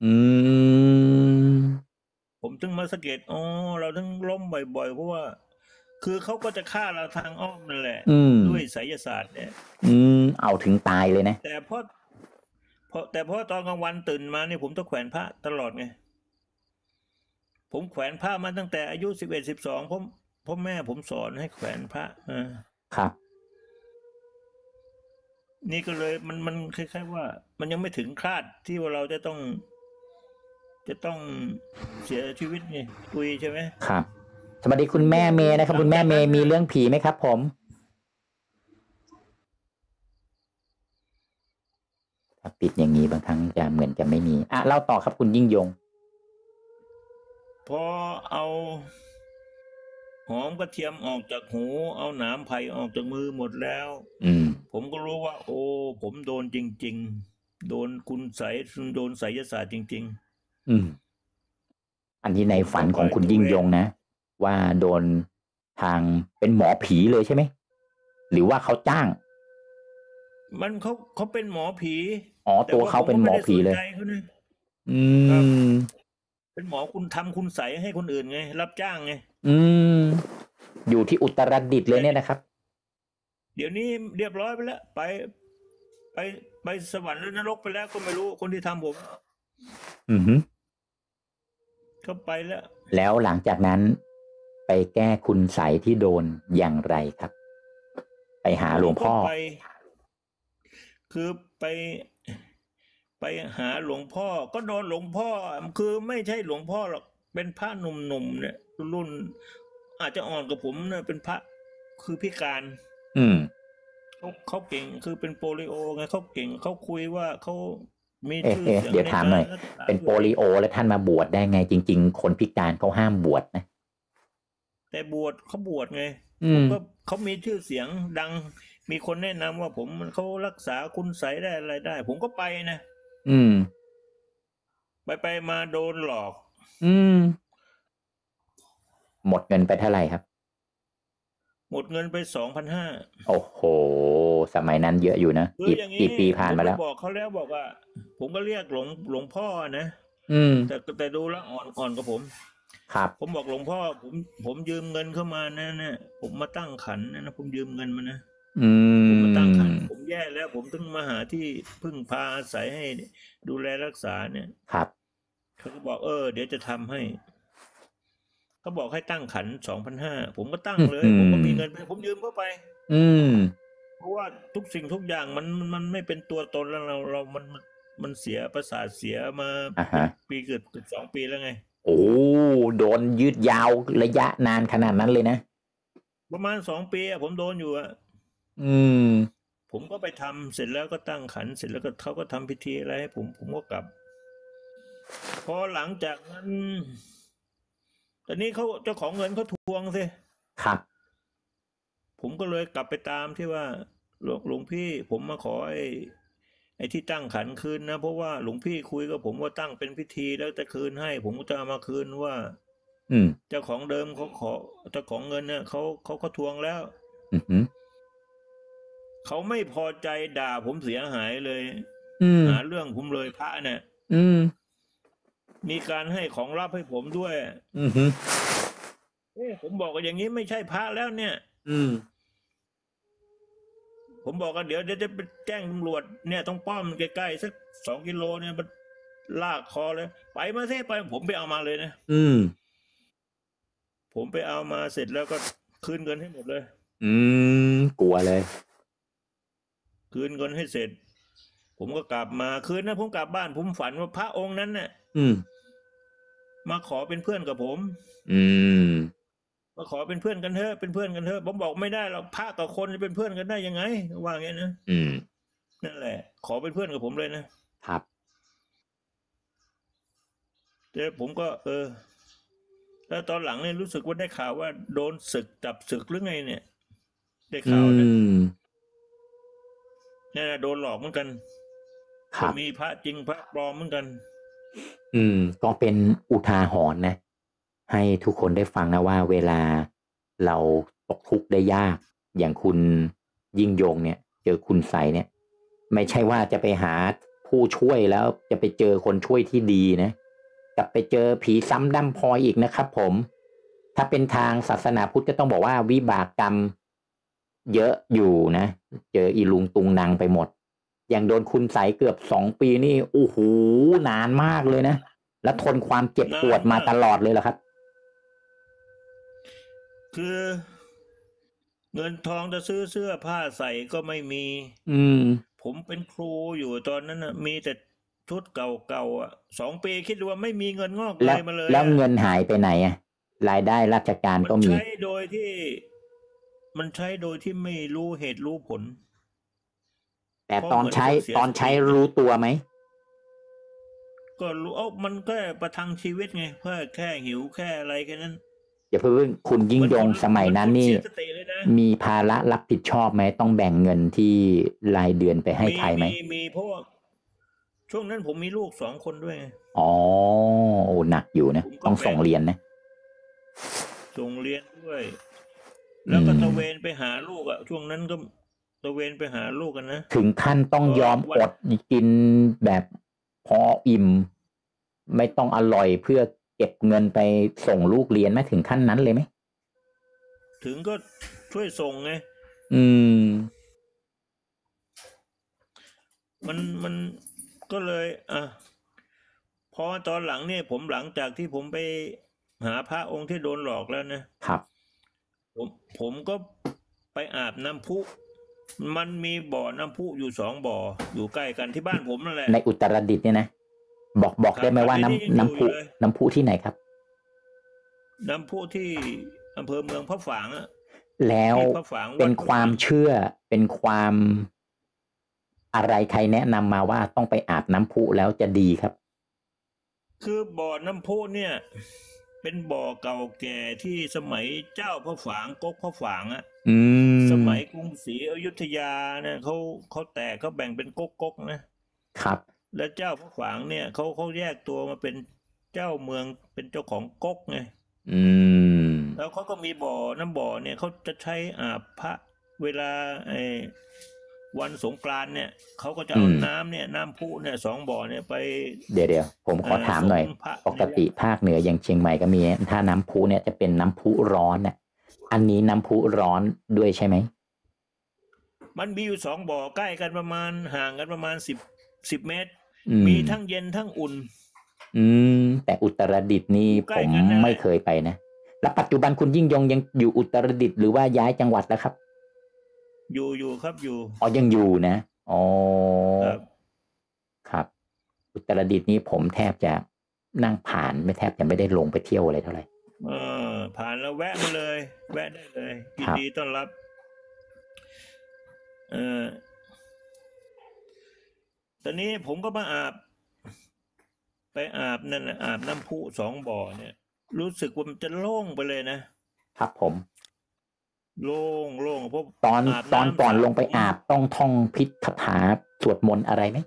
ผมถึงมาสังเกตเราถึงล้มบ่อยๆเพราะว่าคือเขาก็จะฆ่าเราทางอ้อมนั่นแหละด้วยไสยศาสตร์เนี่ยเอาถึงตายเลยนะแต่พอตอนกลางวันตื่นมาเนี่ยผมต้องแขวนพระตลอดไงผมแขวนพระมาตั้งแต่อายุ11-12เพราะแม่ผมสอนให้แขวนพระครับนี่ก็เลยมันคล้ายๆว่ามันยังไม่ถึงคราดที่ว่าเราจะต้องเสียชีวิตไงคุยใช่ไหมครับสวัสดีคุณแม่เมย์นะครับคุณแม่เมย์มีเรื่องผีไหมครับผมถ้าปิดอย่างนี้บางครั้งจะเหมือนจะไม่มีเล่าต่อครับคุณยิ่งยงพอเอาหอมกระเทียมออกจากหูเอาหนามไผ่ออกจากมือหมดแล้วผมก็รู้ว่าผมโดนจริงๆโดนคุณไสยโดนไสยศาสตร์จริงๆอันนี้ในฝันของคุณยิ่งยงนะว่าโดนทางเป็นหมอผีเลยใช่ไหมหรือว่าเขาจ้างมันเขาเป็นหมอผีตัวเขาเป็นหมอผีเลยเป็นหมอคุณใสให้คนอื่นไงรับจ้างไงอยู่ที่อุตรดิตถ์เลยเนี่ยนะครับเดี๋ยวนี้เรียบร้อยไปแล้วไปสวรรค์หรือนรกไปแล้วก็ไม่รู้คนที่ทำผมเขาไปแล้วหลังจากนั้นไปแก้คุณใสที่โดนอย่างไรครับไปหาหลวงพ่อคือไปหาหลวงพ่อก็โดนหลวงพ่อคือไม่ใช่หลวงพ่อหรอกเป็นพระหนุ่มๆเนี่ยรุ่นอาจจะอ่อนกว่าผมเนี่ยเป็นพระคือพิการเขาเก่งคือเป็นโปลิโอไงเขาเก่งเขาคุยว่าเขามีชื่อเสียงเดี๋ยวถามหน่อยเป็นโปลิโอแล้วท่านมาบวชได้ไงจริงๆคนพิการเขาห้ามบวชนะแต่เขาบวชไงก็เขามีชื่อเสียงดังมีคนแนะนำว่าเขารักษาคุณไสยได้อะไรได้ผมก็ไปนะไปมาโดนหลอกหมดเงินไปเท่าไหร่ครับหมดเงินไป 2,500 โอ้โหสมัยนั้นเยอะอยู่นะกี่ปีผ่านมาแล้วบอกเขาแล้วบอกว่าผมก็เรียกหลวงพ่อนะแต่ดูแล้วอ่อนกับผมครับผมบอกหลวงพ่อผมยืมเงินเข้ามานะผมมาตั้งขันนะผมยืมเงินมานะผมมาตั้งขันผมแย่แล้วผมต้องมาหาที่พึ่งพาอาศัยให้ดูแลรักษาเนี่ยครับเขาก็บอกเดี๋ยวจะทำให้เขาบอกให้ตั้งขัน 2,500 ผมก็ตั้งเลยผมก็มีเงินผมยืมเข้าไปเพราะว่าทุกสิ่งทุกอย่างมันไม่เป็นตัวตนแล้วมันเสียประสาทเสียมาปีเกือบ2 ปีแล้วไงโอ้โดนยืดยาวระยะนานขนาดนั้นเลยนะประมาณ2 ปีผมโดนอยู่ผมก็ไปทำเสร็จแล้วก็ตั้งขันเสร็จแล้วก็เขาก็ทำพิธีอะไรให้ผมก็กลับพอหลังจากนั้นตอนนี้เขาเจ้าของเงินเขาทวงสิครับผมก็เลยกลับไปตามที่ว่าหลวงพี่ผมมาขอไอ้ที่ตั้งขันคืนนะเพราะว่าหลวงพี่คุยกับผมว่าตั้งเป็นพิธีแล้วจะคืนให้ ผมก็จะเอามาคืนว่า เจ้าของเดิมเขาขอเจ้าของเงินเนี่ยเขาทวงแล้ว เขาไม่พอใจด่าผมเสียหายเลยหาเรื่องผมเลยพระเนี่ยมีการให้ของลับให้ผมด้วยผมบอกว่าอย่างนี้ไม่ใช่พระแล้วเนี่ยผมบอกว่าเดี๋ยวจะไปแจ้งตำรวจเนี่ยต้องป้อมใกล้ๆสัก2 กิโลเนี่ยมันลากคอเลยไปมาเซ่ไปผมไปเอามาเลยนะผมไปเอามาเสร็จแล้วก็คืนเงินให้หมดเลยกลัวเลยคืนเงินให้เสร็จผมก็กลับมาคืนนั้นผมกลับบ้านผมฝันว่าพระองค์นั้นเนี่ยมาขอเป็นเพื่อนกับผมมาขอเป็นเพื่อนกันเถอะเป็นเพื่อนกันเถอะผมบอกไม่ได้หรอกพระกับคนจะเป็นเพื่อนกันได้ยังไงว่าอย่างนี้นะนั่นแหละขอเป็นเพื่อนกับผมเลยนะครับแต่ผมก็แล้วตอนหลังเนี่ยรู้สึกว่าได้ข่าวว่าโดนศึกจับศึกหรือไงเนี่ยได้ข่าวเนี่ยโดนหลอกเหมือนกันมีพระจริงพระปลอมเหมือนกันก็เป็นอุทาหรณ์นะให้ทุกคนได้ฟังนะว่าเวลาเราตกทุกข์ได้ยากอย่างคุณยิ่งยงเนี่ยเจอคุณใสเนี่ยไม่ใช่ว่าจะไปหาผู้ช่วยแล้วจะไปเจอคนช่วยที่ดีนะกลับไปเจอผีซ้ำดำพลอยอีกนะครับผมถ้าเป็นทางศาสนาพุทธก็ต้องบอกว่าวิบากกรรมเยอะอยู่นะเจออีลุงตุงนางไปหมดอย่างโดนคุณใสเกือบ2 ปีนี่โอ้โหนานมากเลยนะแล้วทนความเจ็บปวดมาตลอดเลยเหรอครับคือเงินทองจะซื้อเสื้อผ้าใส่ก็ไม่มีผมเป็นครูอยู่ตอนนั้นนะมีแต่ชุดเก่าๆ2 ปีคิดดูว่าไม่มีเงินงอกเลยมาเลยแล้วเงินหายไปไหนอ่ะรายได้ราชการก็มีใช้โดยที่มันใช้โดยที่ไม่รู้เหตุรู้ผลแต่ตอนใช้รู้ตัวไหมก็รู้มันแค่ประทังชีวิตไงเพื่อแค่หิวแค่อะไรแค่นั้นอย่าเพิ่งคุณยิ่งยงสมัยนั้นนี่มีภาระรับผิดชอบไหมต้องแบ่งเงินที่รายเดือนไปให้ใครไหมมีเพราะว่าช่วงนั้นผมมีลูก2 คนด้วยอ๋อโอ้หนักอยู่นะต้องส่งเรียนนะส่งเรียนด้วยแล้วก็ตะเวนไปหาลูกอ่ะช่วงนั้นก็ตะเวนไปหาลูกกันนะถึงขั้นต้องยอมอดกินแบบพออิ่มไม่ต้องอร่อยเพื่อเก็บเงินไปส่งลูกเรียนไหมถึงขั้นนั้นเลยไหมถึงก็ช่วยส่งไงมันก็เลยพอตอนหลังเนี่ยผมหลังจากที่ผมไปหาพระองค์ที่โดนหลอกแล้วนะครับผมก็ไปอาบน้ำพุมันมีบ่อน้ำพุอยู่2 บ่ออยู่ใกล้กันที่บ้านผมนั่นแหละในอุตรดิตถ์เนี่ยนะบอกได้ไหมว่าน้ำพุที่ไหนครับน้ำพุที่อำเภอเมืองพระฝางอะแล้วเป็นความเชื่อเป็นความอะไรใครแนะนำมาว่าต้องไปอาบน้ำพุแล้วจะดีครับคือบ่อน้ำพุเนี่ยเป็นบ่อเก่าแก่ที่สมัยเจ้าพระฝางก๊กพระฝางอะสมัยกรุงศรีอยุธยาเนี่ยเขาแตกเขาแบ่งเป็นก๊กนะครับและเจ้าพระฝางเนี่ยเขาแยกตัวมาเป็นเจ้าเมืองเป็นเจ้าของก๊กไงแล้วเขาก็มีบ่อน้ำบ่อเนี่ยเขาจะใช้อาบพระเวลาวันสงกรานต์เนี่ยเขาก็จะเอาน้ำเนี่ยน้ำพุเนี่ย2 บ่อเนี่ยไปเดี๋ยวผมขอถามหน่อยปกติภาคเหนืออย่างเชียงใหม่ก็มีถ้าน้ำพุเนี่ยจะเป็นน้ำพุร้อนน่ะอันนี้น้ำพุร้อนด้วยใช่ไหมมันมีอยู่2 บ่อใกล้กันประมาณห่างกันประมาณ10 เมตรมีทั้งเย็นทั้งอุ่นแต่อุตรดิตถ์นี่ผมไม่เคยไปนะแล้วปัจจุบันคุณยิ่งยงยังอยู่อุตรดิตถ์หรือว่าย้ายจังหวัดแล้วครับอยู่ครับอยู่ยังอยู่นะอ๋อครับอุตรดิตถ์นี้ผมแทบจะนั่งผ่านไม่แทบจะไม่ได้ลงไปเที่ยวอะไรเท่าไหร่ผ่านแล้วแวะมาเลยแวะได้เลยยินดีต้อนรับตอนนี้ผมก็มาอาบไปอาบนั่นน่ะอาบน้ำพุ2 บ่อเนี่ย รู้สึกว่ามันจะโล่งไปเลยนะครับผมโล่งเพราะตอนอาบก่อนน้ำสระลงไปผมอาบต้องท่องพิธคาถาสวดมนต์อะไรไหม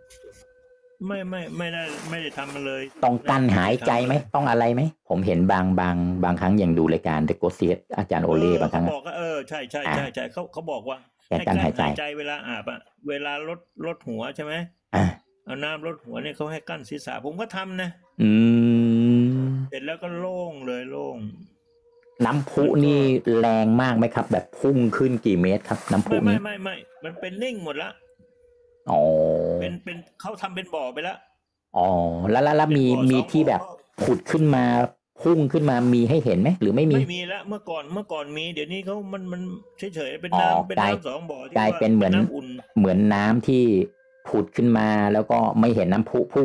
ไม่ได้ทำมาเลยต้องนะกั้นไม่หาได้ยใจทำอะไหมไรต้องอะไรไหม ผมเห็นบางครั้งอย่างดูรายการ The Ghost Series อาจารย์โอเล่บางคเขารั้งบอกว่าใช่อาๆๆ เขาบอกว่าแกให้กั้นกั้นหายใจหายใจเวลาอาบอะ เวลาลดหัวใช่ไหมอาเอาน้ำลดหัวเนี่ยเขาให้กั้นศีรษะ ผมก็ทำนะอืมเสร็จแล้วก็โล่งเลย โล่งน้ำพุมันก็นี่แรงมากไหมครับ แบบพุ่งขึ้นกี่เมตรครับ น้ำพุนี้? ไม่ มันเป็นนิ่งหมดแล้วอ๋อเป็นเขาทำเป็นบ่อไปแล้วอ๋อ แล้วเป็นมีบ่อ 2 ที่บ่อแบบก็ผุดขึ้นมา พุ่งขึ้นมา มีให้เห็นไหม หรือไม่มี? ไม่มีแล้ว เมื่อก่อนมี เดี๋ยวนี้เขามันเฉยๆ เป็นอ๋อน้ำ เป็นกลายน้ำ 2 บ่อที่กลายว่าเป็นเหเปมื็อน นน้ำอุ่นเหมือนน้ำที่ผุดขึ้นมา แล้วก็ไม่เห็นน้ำพุพุ่ง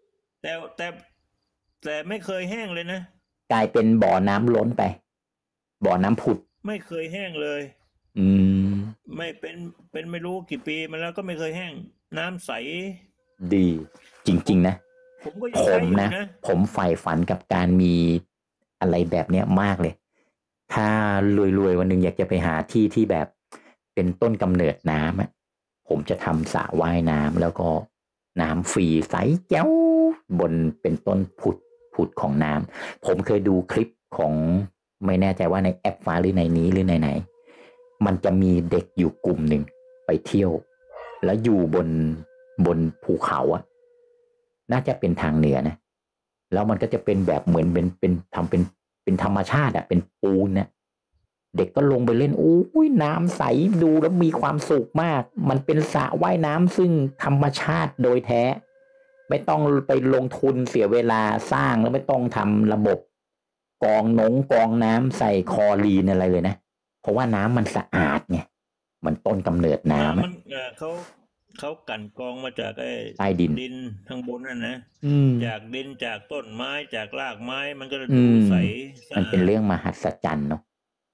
แต่ไม่เคยแห้งเลยนะกลายเป็นบ่อน้ำล้นไป บ่อน้ำผุดไม่เคยแห้งเลยอืมไม่เป็นไม่รู้กี่ปีมาแล้ว ก็ไม่เคยแห้ง น้ำใสดี จริง ๆ นะผมก็ยัผงใช้มอยู่นะนะผมใฝ่ฝันกับการมีอะไรแบบเนี้ยมากเลย ถ้ารวย ๆ วันหนึ่งอยากจะไปหาที่ที่แบบเป็นต้นกำเนิดน้ำอะ ผมจะทำสระว่ายน้ำ แล้วก็น้ำฟรีใสแจ๋ว บนเป็นต้นผุดของน้ำ ผมเคยดูคลิปของ ไม่แน่ใจว่าในแอปฟ้าหรือในนี้หรือไหน ๆ มันจะมีเด็กอยู่กลุ่มหนึ่งไปเที่ยว แล้วอยู่บนภูเขาอะ น่าจะเป็นทางเหนือนะ แล้วมันก็จะเป็นแบบเหมือนเป็นทำเป็นธรรมชาติอะ เป็นปูนน่ะ เด็กก็ลงไปเล่น อุ๊ย น้ำใส ดูแล้วมีความสุขมาก มันเป็นสระว่ายน้ำซึ่งธรรมชาติโดยแท้ ไม่ต้องไปลงทุนเสียเวลาสร้าง แล้วไม่ต้องทำระบบกรองน้ำใส่คลอรีนอะไรเลยนะ เพราะว่าน้ำมันสะอาดไง เหมือนต้นกำเนิดน้ำมัอะน เขากลั่นกรองมาจากใต้ดินดินข้างบนนั่นนะอืมจากดิน จากต้นไม้ จากรากไม้ มันก็เลยอืดูมใสสะมันอเป็นาเรื่ดองมหัศจรรย์เนาะ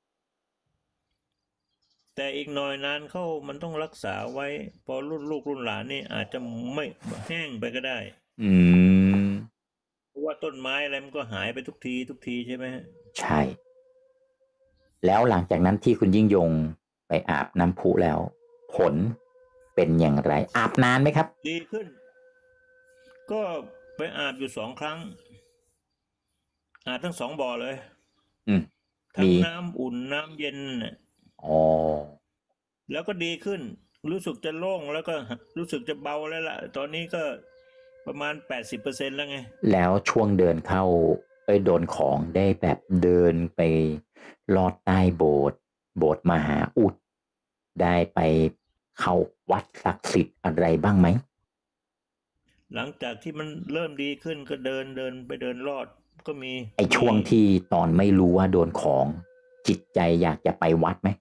แต่อีกหน่อยนานเข้า มันต้องรักษาไว้ พอรุ่นลูกรุ่นหลานนี่อาจจะไม่ แห้งไปก็ได้อืมเพราะว่าต้นไม้อะไรมันก็หายไปทุกที ใช่ไหมครับ? ใช่ แล้วหลังจากนั้นที่คุณยิ่งยงไปอาบน้ำพุแล้ว ผลเป็นอย่างไร? อาบนานไหมครับ? ดีขึ้น ก็ไปอาบอยู่ 2 ครั้ง อาบทั้ง 2 บ่อเลยอืมทั้มงีน้ำอุ่น น้ำเย็นน่ะอ๋อแล้วก็ดีขึ้น รู้สึกจะโล่ง แล้วก็รู้สึกจะเบาแล้วล่ะ ตอนนี้ก็ประมาณ 80% แล้วไงแล้วช่วงเดินเข้า โดนของได้แบบเดินไปลอดใต้โบสถ์มหาอุด ได้ไปเข้าวัดศักดิ์สิทธิ์อะไรบ้างไหม? หลังจากที่มันเริ่มดีขึ้น ก็เดินไปเดินลอดก็มีไอ้ช่วงที่ตอนไม่รู้ว่าโดนของ จิตใจอยากจะไปวัดไหม?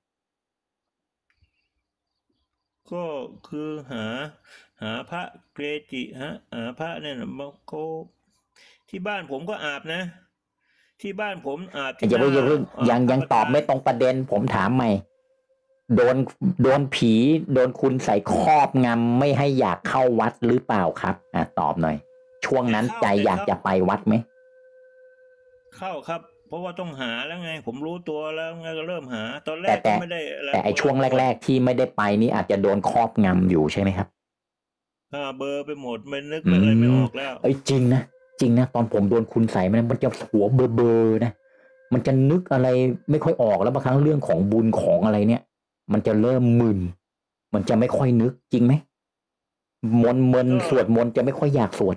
ก็คือหาพระเกจิ หาพระเนี่ยมา เขา ที่บ้านผมก็อาบนะ ที่บ้านผมอาบที่อย่าหน้าเพิ่ง ยังพระ ปตอบธานไม่ตรงประเด็น ผมถามใหม่ โดนผี โดนคุณไสยครอบงำไม่ให้อยากเข้าวัดหรือเปล่าครับ? ตอบหน่อย ช่วงนั้นใจอยากจะไปวัดไหม? เข้าครับ เพราะว่าต้องหาแล้วไง ผมรู้ตัวแล้วไง ก็เริ่มหา ตอนแรกแต่ก็ไม่ได้อะไรไอ้ช่วงแรก ๆ ที่ไม่ได้ไปนี่อาจจะโดนครอบงำอยู่ใช่ไหมครับ? เบลอไปหมด ไม่นึกอะไรไม่ออกแล้วเฮ้ย จริงนะ ตอนผมโดนคุณไสยมันจะหัวเบลอๆนะ มันจะนึกอะไรไม่ค่อยออก แล้วบางครั้งเรื่องของบุญของอะไรเนี่ย มันจะเริ่มมึน มันจะไม่ค่อยนึก จริงไหม? มนต์ สวดมนต์จะไม่ค่อยอยากสวด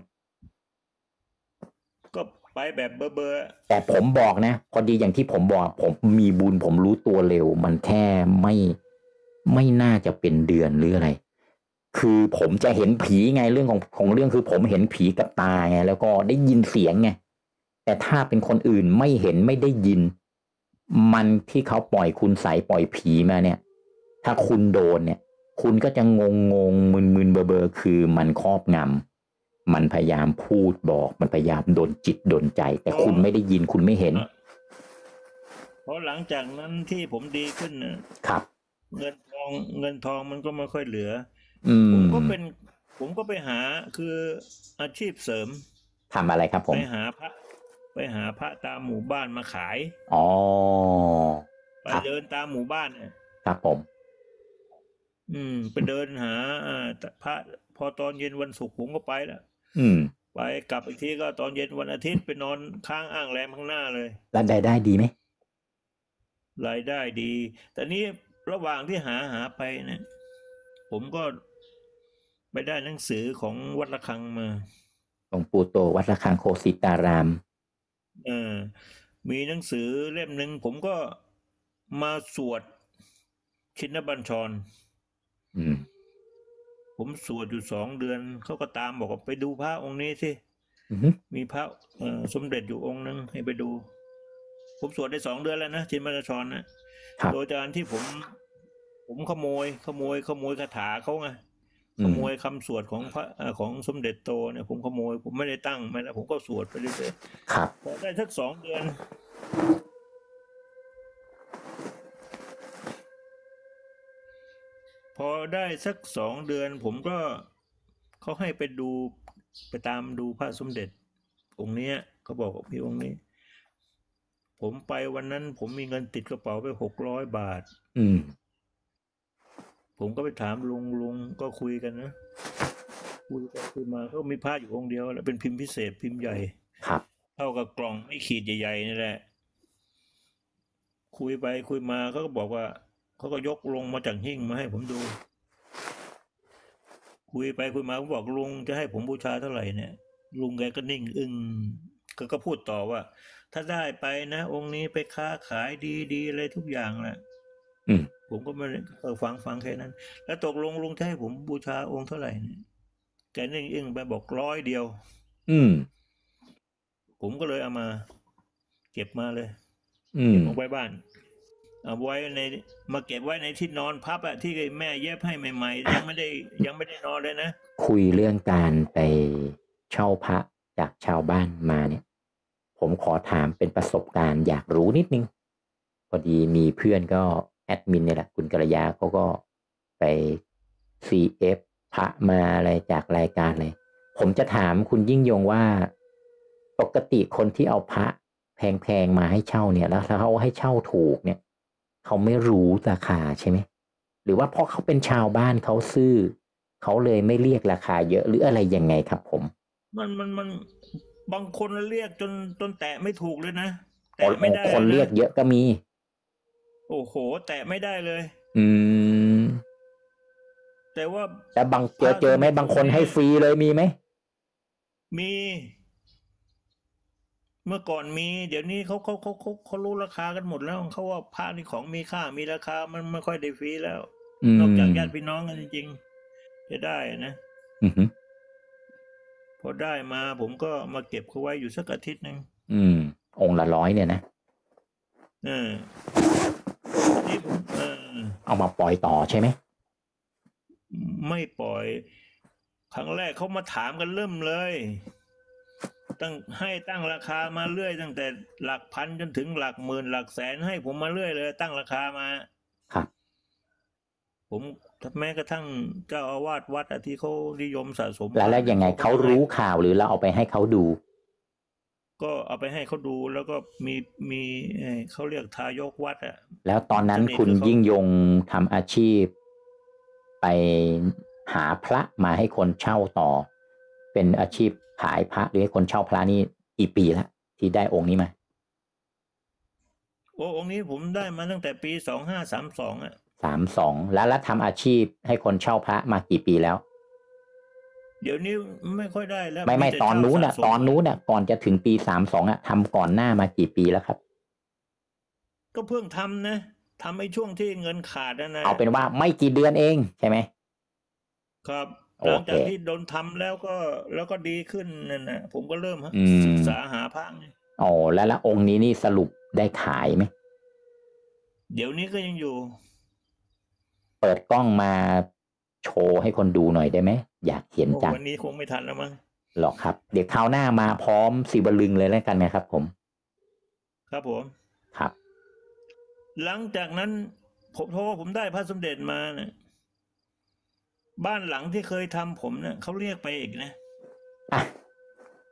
ก็ไปแบบเบลอ ๆแต่ผมบอกนะ พอดีอย่างที่ผมบอก ผมมีบุญ ผมรู้ตัวเร็ว มันแค่ไม่น่าจะเป็นเดือนหรืออะไร คือผมจะเห็นผีไง เรื่องของเรื่องคือผมเห็นผีกับตาไง แล้วก็ได้ยินเสียงไง แต่ถ้าเป็นคนอื่นไม่เห็นไม่ได้ยิน มันที่เขาปล่อยคุณไสยปล่อยผีมาเนี่ย ถ้าคุณโดนเนี่ย คุณก็จะงง มึน ๆ เบลอ ๆ คือมันครอบงำ มันพยายามพูดบอก มันพยายามดลจิตดลใจ แต่คุณไม่ได้ยิน คุณไม่เห็นพอหลังจากนั้นที่ผมดีขึ้นน่ะครับเงินทองมันก็ไม่ค่อยเหลืออืมผมก็ไปหา คืออาชีพเสริมทำอะไรครับผมไปหาพระตามหมู่บ้านมาขายอ๋อไปเดินตามหมู่บ้านเนี่ยครับผมไปเดินหาพระพอตอนเย็นวันศุกร์ผมก็ไปแล้วไปกลับอีกทีก็ตอนเย็นวันอาทิตย์ไปนอนค้างอ้างแรมข้างหน้าเลยแล้วได้ดีไหมรายได้ดีแต่นี้ระหว่างที่หาไปเนี่ยผมก็ไปได้หนังสือของวัดระฆังมาหลวงปู่โตวัดระฆังโคสิตารามมีหนังสือเล่มหนึ่งผมก็มาสวดชินบัญชรผมสวดอยู่2 เดือนเขาก็ตามบอกว่าไปดูพระองค์นี้สิมีพระสมเด็จอยู่องค์นึงให้ไปดูผมสวดได้2 เดือนแล้วนะชินบัญชรนะโดยการที่ผมขโมยคาถาเขาไงขโมยคำสวดของพระของสมเด็จโตเนี่ยผมขโมยผมไม่ได้ตั้งมาแล้วผมก็สวดไปเรื่อยๆครับได้สัก2 เดือนพอได้สัก2 เดือนผมก็เขาให้ไปตามดูพระสมเด็จองค์นี้เขาบอกว่าพี่องค์นี้ผมไปวันนั้นผมมีเงินติดกระเป๋าไป600 บาทผมก็ไปถามลุงก็คุยกันนะคุยมาเขามีพระอยู่องค์เดียวแล้วเป็นพิมพ์พิเศษพิมพ์ใหญ่ครับเท่ากับกล่องไม่ขีดใหญ่ๆนี่แหละคุยไปคุยมาเขาก็บอกว่าเขาก็ยกลงมาจากหิ้งมาให้ผมดูคุยไปคุยมาผมบอกลุงจะให้ผมบูชาเท่าไหร่เนี่ยลุงแกก็นิ่งอึ้งก็พูดต่อว่าถ้าได้ไปนะองค์นี้ไปค้าขายดีอะไรทุกอย่างแหละผมก็ไม่ฟังแค่นั้นแล้วตกลงลุงจะให้ผมบูชาองค์เท่าไหร่เนี่ยแกนิ่งอึ้งไปบอก100 เดียวผมก็เลยเอามาเก็บมาเลยเก็บเอาไว้บ้านเอาไว้มาเก็บไว้ในที่นอนพับที่แม่เย็บให้ใหม่ๆยังไม่ได้นอนเลยนะคุยเรื่องการไปเช่าพระจากชาวบ้านมาเนี่ยผมขอถามเป็นประสบการณ์อยากรู้นิดนึงพอดีมีเพื่อนก็แอดมินเนี่ยแหละคุณกัลยาเขาก็ไป CF พระมาอะไรจากรายการเลยผมจะถามคุณยิ่งยงว่าปกติคนที่เอาพระแพงๆมาให้เช่าเนี่ยแล้วถ้าเขาให้เช่าถูกเนี่ยเขาไม่รู้ราคาใช่ไหมหรือว่าเพราะเขาเป็นชาวบ้านเขาซื่อเขาเลยไม่เรียกราคาเยอะหรืออะไรยังไงครับผมมันบางคนเรียกจนแตะไม่ถูกเลยนะแตะไม่ได้คนเรียกเยอะก็มีโอ้โหแตะไม่ได้เลยแต่ว่าแต่บางเจอไหมบางคนให้ฟรีเลยมีไหมมีเมื่อก่อนมีเดี๋ยวนี้เขารู้ราคากันหมดแล้วเขาว่าพระนี่ของมีค่ามีราคามันไม่ค่อยได้ฟรีแล้วนอกจากญาติพี่น้องกันจริงๆจะได้นะพอได้มาผมก็มาเก็บเขาไว้อยู่สักอาทิตย์นึงองค์ละ100เนี่ยนะนี่เอามาปล่อยต่อใช่ไหมไม่ปล่อยครั้งแรกเขามาถามกันเริ่มเลยตั้งราคามาเรื่อยตั้งแต่หลักพันจนถึงหลักหมื่นหลักแสนให้ผมมาเรื่อยเลยตั้งราคามาครับผมแม้กระทั่งเจ้าอาวาสวัดที่เขานิยมสะสมแล้วยังไงเขารู้ข่าวหรือเราเอาไปให้เขาดูก็เอาไปให้เขาดูแล้วก็มีเขาเรียกทายกวัดแล้วตอนนั้นคุณยิ่งยงทำอาชีพไปหาพระมาให้คนเช่าต่อเป็นอาชีพขายพระหรือให้คนเช่าพระนี่กี่ปีแล้วที่ได้องค์นี้มาองค์นี้ผมได้มาตั้งแต่ปี 2532แล้วทำอาชีพให้คนเช่าพระมากี่ปีแล้วเดี๋ยวนี้ไม่ค่อยได้แล้วไม่ตอนนู้นก่อนจะถึงปี32ทำก่อนหน้ามากี่ปีแล้วครับก็เพิ่งทำนะทำไอ้ช่วงที่เงินขาดนะเอาเป็นว่าไม่กี่เดือนเองใช่ไหมครับหลังจากที่โดนทำแล้วก็ดีขึ้นนั่นนะผมก็เริ่มศึกษาหาพระอ๋อแล้วองค์นี้นี่สรุปได้ขายไหมเดี๋ยวนี้ก็ยังอยู่เปิดกล้องมาโชว์ให้คนดูหน่อยได้ไหมอยากเห็นจังวันนี้คงไม่ทันแล้วมั้งหรอกครับเดี๋ยวคราวหน้ามาพร้อมสีบลึงเลยแล้วกันนะครับผมครับผมครับหลังจากนั้นผมได้พระสมเด็จมาเนี่ยบ้านหลังที่เคยทำผมเนี่ยเขาเรียกไปอีกนะ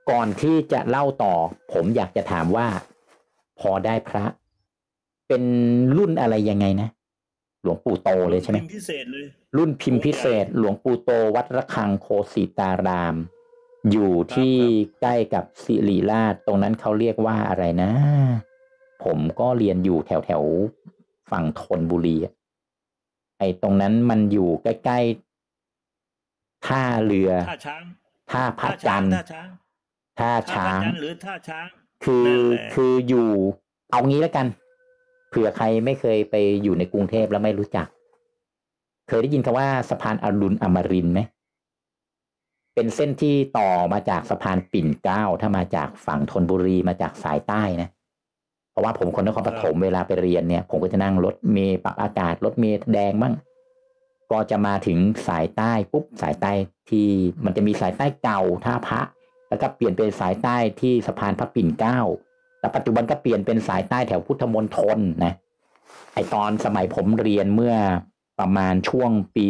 ก่อนที่จะเล่าต่อผมอยากจะถามว่าพอได้พระเป็นรุ่นอะไรยังไงนะหลวงปู่โตเลยใช่ไหมพิมพ์พิเศษเลยรุ่นพิมพ์พิเศษหลวงปู่โตวัดระฆังโคสิตาราม อยู่ที่ใกล้กับศิริราชตรงนั้นเขาเรียกว่าอะไรนะ ผมก็เรียนอยู่แถวฝั่งธนบุรีไอ้ตรงนั้นมันอยู่ใกล้ๆท่าเรือท่าช้างท่าพระจันทร์ท่าช้างหรือท่าช้างคืออยู่เอางี้แล้วกันเผื่อใครไม่เคยไปอยู่ในกรุงเทพแล้วไม่รู้จักเคยได้ยินคำว่าสะพานอรุณอมรินทร์ไหมเป็นเส้นที่ต่อมาจากสะพานปิ่นเกล้าถ้ามาจากฝั่งธนบุรีมาจากสายใต้นะเพราะว่าผมคนนครปฐมเวลาไปเรียนเนี่ยผมก็จะนั่งรถเมล์ปรับอากาศรถเมล์แดงบ้างก็จะมาถึงสายใต้ปุ๊บสายใต้ที่มันจะมีสายใต้เก่าท่าพระแล้วก็เปลี่ยนเป็นสายใต้ที่สะพานพระปิ่นเกล้าแล้วปัจจุบันก็เปลี่ยนเป็นสายใต้แถวพุทธมณฑลนะไอตอนสมัยผมเรียนเมื่อประมาณช่วงปี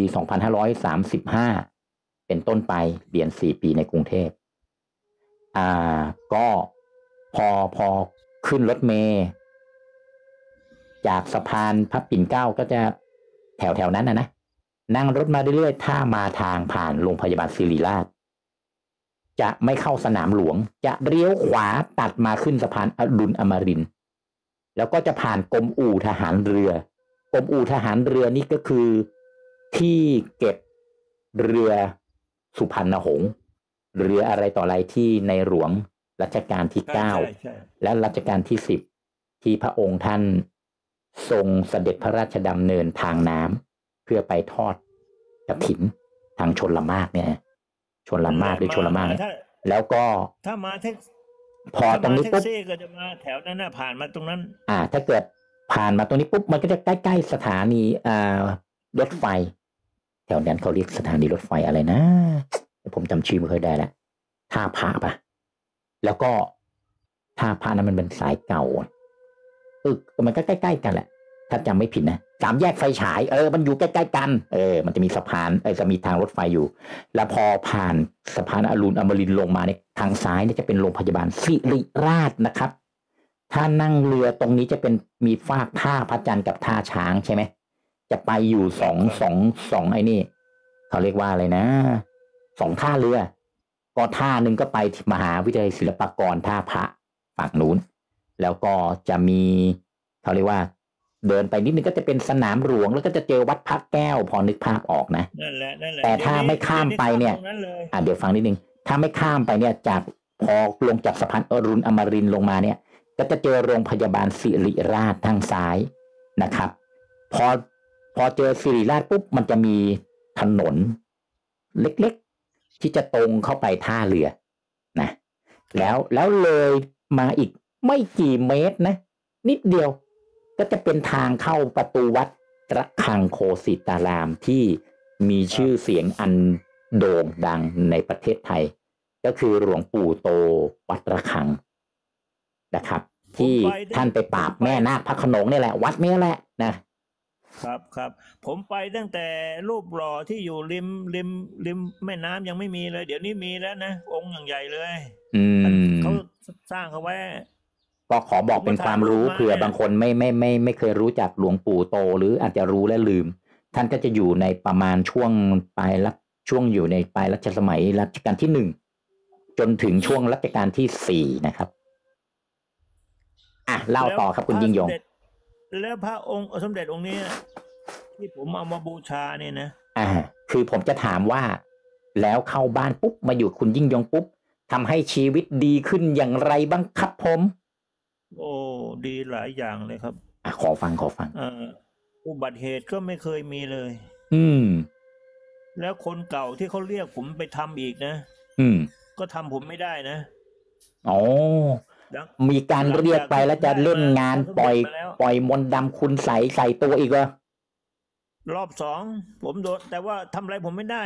2535เป็นต้นไปเรียน4ปีในกรุงเทพก็พอขึ้นรถเมล์จากสะพานพระปิ่นเกล้าก็จะแถวนั้นนะนั่งรถมาเรื่อยๆถ้ามาทางผ่านโรงพยาบาลศิริราชจะไม่เข้าสนามหลวงจะเลี้ยวขวาตัดมาขึ้นสะพานอรุณอมรินทร์แล้วก็จะผ่านกรมอู่ทหารเรือกรมอู่ทหารเรือนี่ก็คือที่เก็บเรือสุพรรณหงษ์เรืออะไรต่ออะไรที่ในหลวงรัชกาลที่9และรัชกาลที่10ที่พระองค์ท่านทรงเสด็จพระราชดำเนินทางน้ำเพื่อไปทอดกฐินทางชลมารเนี่ยชลมารหรือชลมารแล้วก็ถ้ามาแท็กพอตรงนี้ปุ๊บก็จะมาแถวนั้นน่ะผ่านมาตรงนั้นถ้าเกิดผ่านมาตรงนี้ปุ๊บมันก็จะใกล้ๆสถานีรถไฟแถวนั้นเขาเรียกสถานีรถไฟอะไรนะผมจำชื่อไม่ค่อยได้แล้วท่าพระป่ะแล้วก็ท่าพระนั้นมันเป็นสายเก่ามันก็ใกล้ๆกันแหละถ้าจำไม่ผิดนะ3 แยกไฟฉายมันอยู่ใกล้ๆกันมันจะมีสะพานจะมีทางรถไฟอยู่แล้วพอผ่านสะพานอรุณอมรินทร์ลงมาเนี่ยทางซ้ายเนี่ยจะเป็นโรงพยาบาลศิริราชนะครับถ้านั่งเรือตรงนี้จะเป็นมีฟากท่าพระจันทร์กับท่าช้างใช่ไหมจะไปอยู่สองไอ้นี่เขาเรียกว่าอะไรนะ2 ท่าเรือก็ท่าหนึ่งก็ไปมหาวิทยาลัยศิลปากรท่าพระฝั่งนู้นแล้วก็จะมีเขาเรียกว่าเดินไปนิดนึงก็จะเป็นสนามหลวงแล้วก็จะเจอวัดพระแก้วพอนึกภาพออกนะนั่นแหละแต่ถ้าไม่ข้ามไปเนี่ยเดี๋ยวฟังนิดนึงถ้าไม่ข้ามไปเนี่ยจากพอลงจากสะพานอรุณอมรินทร์ลงมาเนี่ยก็จะเจอโรงพยาบาลศิริราชทางซ้ายนะครับพอเจอศิริราชปุ๊บมันจะมีถนนเล็กๆที่จะตรงเข้าไปท่าเรือนะแล้วเลยมาอีกไม่กี่เมตรนะนิดเดียวก็จะเป็นทางเข้าประตูวัดระฆังโคสิตารามที่มีชื่อเสียงอันโด่งดังในประเทศไทยก็คือหลวงปู่โตวัดระฆังนะครับที่ท่านไปปราบแม่นาคพระโขนงนี่แหละวัดนี้แหละนะครับผมไปตั้งแต่รูปหล่อที่อยู่ริมแม่น้ำยังไม่มีเลยเดี๋ยวนี้มีแล้วนะองค์อย่างใหญ่เลยเขาสร้างเขาไว้ก็ขอบอกเป็นความรู้เผื่อบางคนไม่เคยรู้จักหลวงปู่โตหรืออาจจะรู้และลืมท่านก็จะอยู่ในประมาณช่วงอยู่ในปลายรัชสมัยรัชกาลที่1จนถึงช่วงรัชกาลที่4นะครับเล่าต่อครับคุณยิ่งยงแล้วพระองค์สมเด็จองค์นี้ที่ผมเอามาบูชาเนี่ยนะคือผมจะถามว่าแล้วเข้าบ้านปุ๊บมาอยู่คุณยิ่งยงปุ๊บทำให้ชีวิตดีขึ้นอย่างไรบ้างครับผมโอ้ดีหลายอย่างเลยครับขอฟังอุบัติเหตุก็ไม่เคยมีเลยแล้วคนเก่าที่เขาเรียกผมไปทำอีกนะก็ทำผมไม่ได้นะมีการเรียกไปแล้วจะเล่นงานปล่อยมนต์ดำคุณใส่ตัวอีกเหรอรอบ2ผมโดนแต่ว่าทำอะไรผมไม่ได้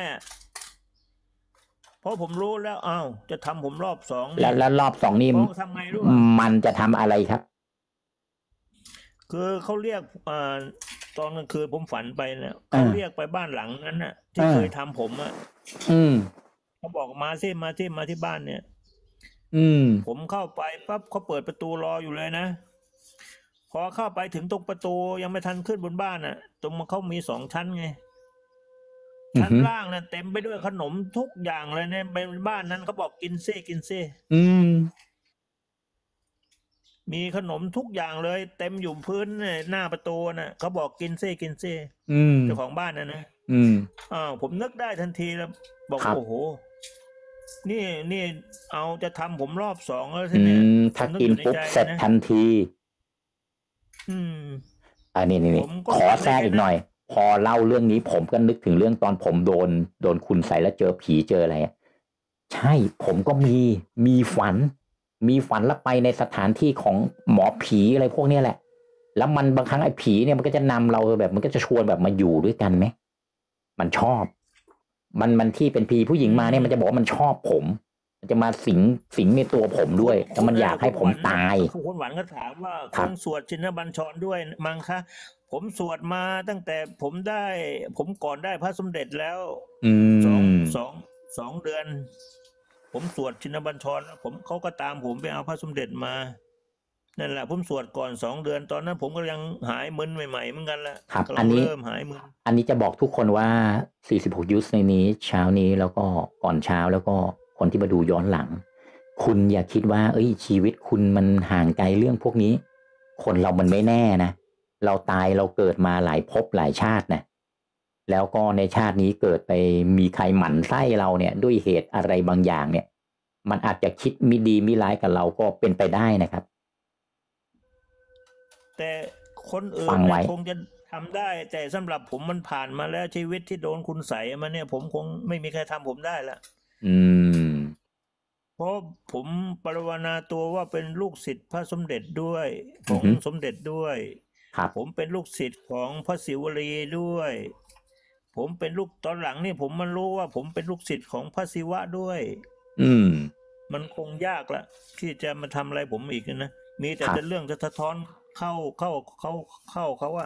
เพราะผมรู้แล้วจะทำผมรอบ2 แล้วรอบ2นี่มันจะทำอะไรครับคือเขาเรียกตอนกลางคืนผมฝันไปแล้วเขาเรียกไปบ้านหลังนั้นน่ะที่เคยทำผมเขาบอกมาที่บ้านเนี่ยผมเข้าไปปั๊บเขาเปิดประตูรออยู่เลยนะพอเข้าไปถึงตรงประตูยังไม่ทันขึ้นบนบ้านตรงมันเขามี2 ชั้นไงชั้นล่างเต็มไปด้วยขนมทุกอย่างเลยเนี่ยเป็นบ้านนั้นเขาบอกกินเซ่กินเซ่มีขนมทุกอย่างเลยเต็มอยู่พื้นหน้าประตูเขาบอกกินเซ่กินเซ่เจ้าของบ้านนะผมนึกได้ทันทีแล้วบอกโอ้โหนี่เอาจะทำผมรอบ2แล้วทีนี้ถ้ากินปุ๊บเสร็จทันทีนี่ขอแทรกอีกหน่อยพอเล่าเรื่องนี้ผมก็นึกถึงเรื่องตอนผมโดนคุณใส่แล้วเจอผีเจออะไรใช่ผมก็มีฝันแล้วไปในสถานที่ของหมอผีอะไรพวกนี้แหละแล้วมันบางครั้งไอ้ผีเนี่ยมันก็จะนำเราแบบมันก็จะชวนแบบมาอยู่ด้วยกันไหมมันชอบมันที่เป็นผีผู้หญิงมาเนี่ยมันจะบอกว่ามันชอบผมมันจะมาสิงในตัวผมด้วยแล้วมันอยากให้ผมตายคุณหวานก็ถามว่าคนสวดชินบัญชรด้วยมั้งคะผมสวดมาตั้งแต่ผมก่อนได้พระสมเด็จแล้วสองเดือนผมสวดชินบัญชรเขาก็ตามผมไปเอาพระสมเด็จมานั่นแหละผมสวดก่อน2 เดือนตอนนั้นผมก็ยังหายมึนใหม่ๆเหมือนกันแหละครับอันนี้เริ่มหายมึนอันนี้จะบอกทุกคนว่า46ยูสในนี้เช้านี้แล้วก็ก่อนเช้าแล้วก็คนที่มาดูย้อนหลังคุณอย่าคิดว่าชีวิตคุณมันห่างไกลเรื่องพวกนี้คนเรามันไม่แน่นะเราตายเราเกิดมาหลายภพหลายชาตินะแล้วก็ในชาตินี้เกิดไปมีใครหมั่นไส้เราเนี่ยด้วยเหตุอะไรบางอย่างเนี่ยมันอาจจะคิดมิดีมิร้ายกับเราก็เป็นไปได้นะครับแต่คนอื่นคงจะทำได้แต่สำหรับผมมันผ่านมาแล้วชีวิตที่โดนคุณใส่มาเนี่ยผมคงไม่มีใครทำผมได้ละเพราะผมปรารถนาตัวว่าเป็นลูกศิษย์พระสมเด็จด้วยของสมเด็จด้วยผมเป็นลูกศิษย์ของพระศิวลีด้วยผมเป็นลูกตอนหลังนี่ผมมันรู้ว่าผมเป็นลูกศิษย์ของพระศิวะด้วยมันคงยากละที่จะมาทำอะไรผมอีกนะมีแต่จะเรื่องจะสะท้อนเข้าเขาอะ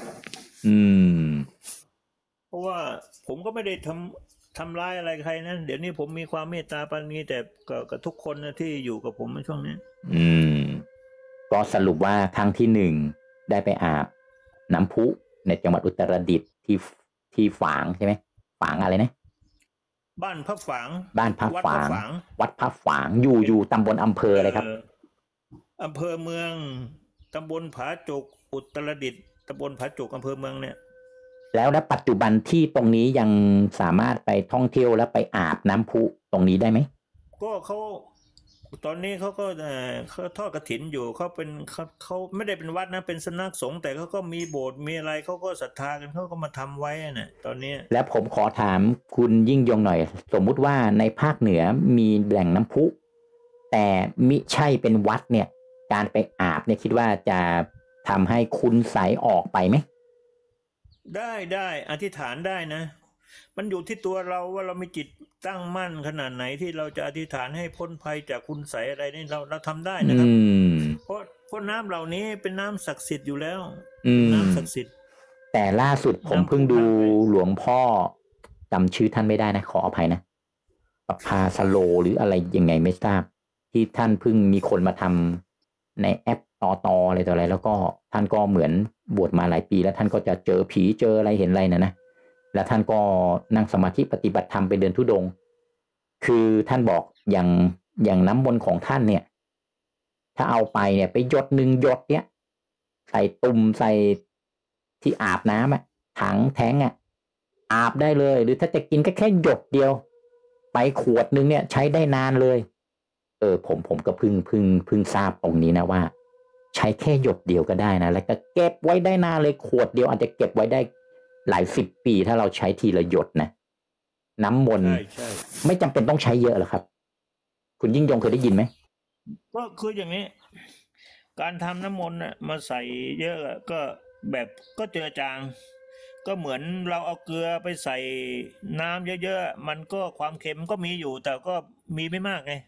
เพราะว่าผมก็ไม่ได้ทำร้ายอะไรใครนะเดี๋ยวนี้ผมมีความเมตตาปราณีแต่กับทุกคนนะที่อยู่กับผมในช่วงนี้ก็สรุปว่าครั้งที่1ได้ไปอาบน้ำพุในจังหวัดอุตรดิตถ์ที่ฝางใช่ไหมฝางอะไรนะบ้านพระฝางวัดพระฝางอยู่ตำบลอำเภออะไรครับอำเภอเมืองตำบลผาจกอุตรดิตถ์ตำบลผาจกอำเภอเมืองเนี่ยแล้วณปัจจุบันที่ตรงนี้ยังสามารถไปท่องเที่ยวแล้วไปอาบน้ำพุตรงนี้ได้ไหมก็เขาตอนนี้เขาก็เขาทอดกฐินอยู่เขาไม่ได้เป็นวัดนะเป็นสำนักสงฆ์แต่เขาก็มีโบสถ์มีอะไรเขาก็ศรัทธากันเขาก็มาทำไว้เนี่ยตอนนี้แล้วผมขอถามคุณยิ่งยงหน่อยสมมุติว่าในภาคเหนือมีแหล่งน้ำพุแต่มิใช่เป็นวัดเนี่ยการไปอาบเนี่ยคิดว่าจะทำให้คุณใสออกไปไหมได้อธิษฐานได้นะมันอยู่ที่ตัวเราว่าเรามีจิตตั้งมั่นขนาดไหนที่เราจะอธิษฐานให้พ้นภัยจากคุณใสอะไรนี่เราทำได้นะครับเพราะน้ำเหล่านี้เป็นน้ำศักดิ์สิทธิ์อยู่แล้วน้ำศักดิ์สิทธิ์แต่ล่าสุดผมเพิ่งดูหลวงพ่อจำชื่อท่านไม่ได้นะขออภัยนะปภาสโลหรืออะไรยังไงไม่ทราบที่ท่านเพิ่งมีคนมาทำในแอปตออะไรต่ออะไรแล้วก็ท่านก็เหมือนบวชมาหลายปีแล้วท่านก็จะเจอผีเจออะไรเห็นอะไรนะแล้วท่านก็นั่งสมาธิปฏิบัติธรรมไปเดินธุดงค์คือท่านบอกอย่างน้ำมนต์ของท่านเนี่ยถ้าเอาไปเนี่ยไปหยด1 หยดเนี่ยใส่ตุ่มใส่ที่อาบน้ำถังแท้งอาบได้เลยหรือถ้าจะกินก็แค่หยดเดียวไปขวดนึงเนี่ยใช้ได้นานเลยผมก็เพิ่งทราบตรงนี้นะว่าใช้แค่หยดเดียวก็ได้นะแล้วก็เก็บไว้ได้นานเลยขวดเดียวอาจจะเก็บไว้ได้หลาย10 ปีถ้าเราใช้ทีละหยดนะน้ำมนต์ไม่จำเป็นต้องใช้เยอะหรอกครับคุณยิ่งยงเคยได้ยินไหมก็คืออย่างนี้การทำน้ำมนต์มาใส่เยอะก็แบบก็เจือจางก็เหมือนเราเอาเกลือไปใส่น้ำเยอะๆมันก็ความเค็มก็มีอยู่แต่ก็มีไม่มากไง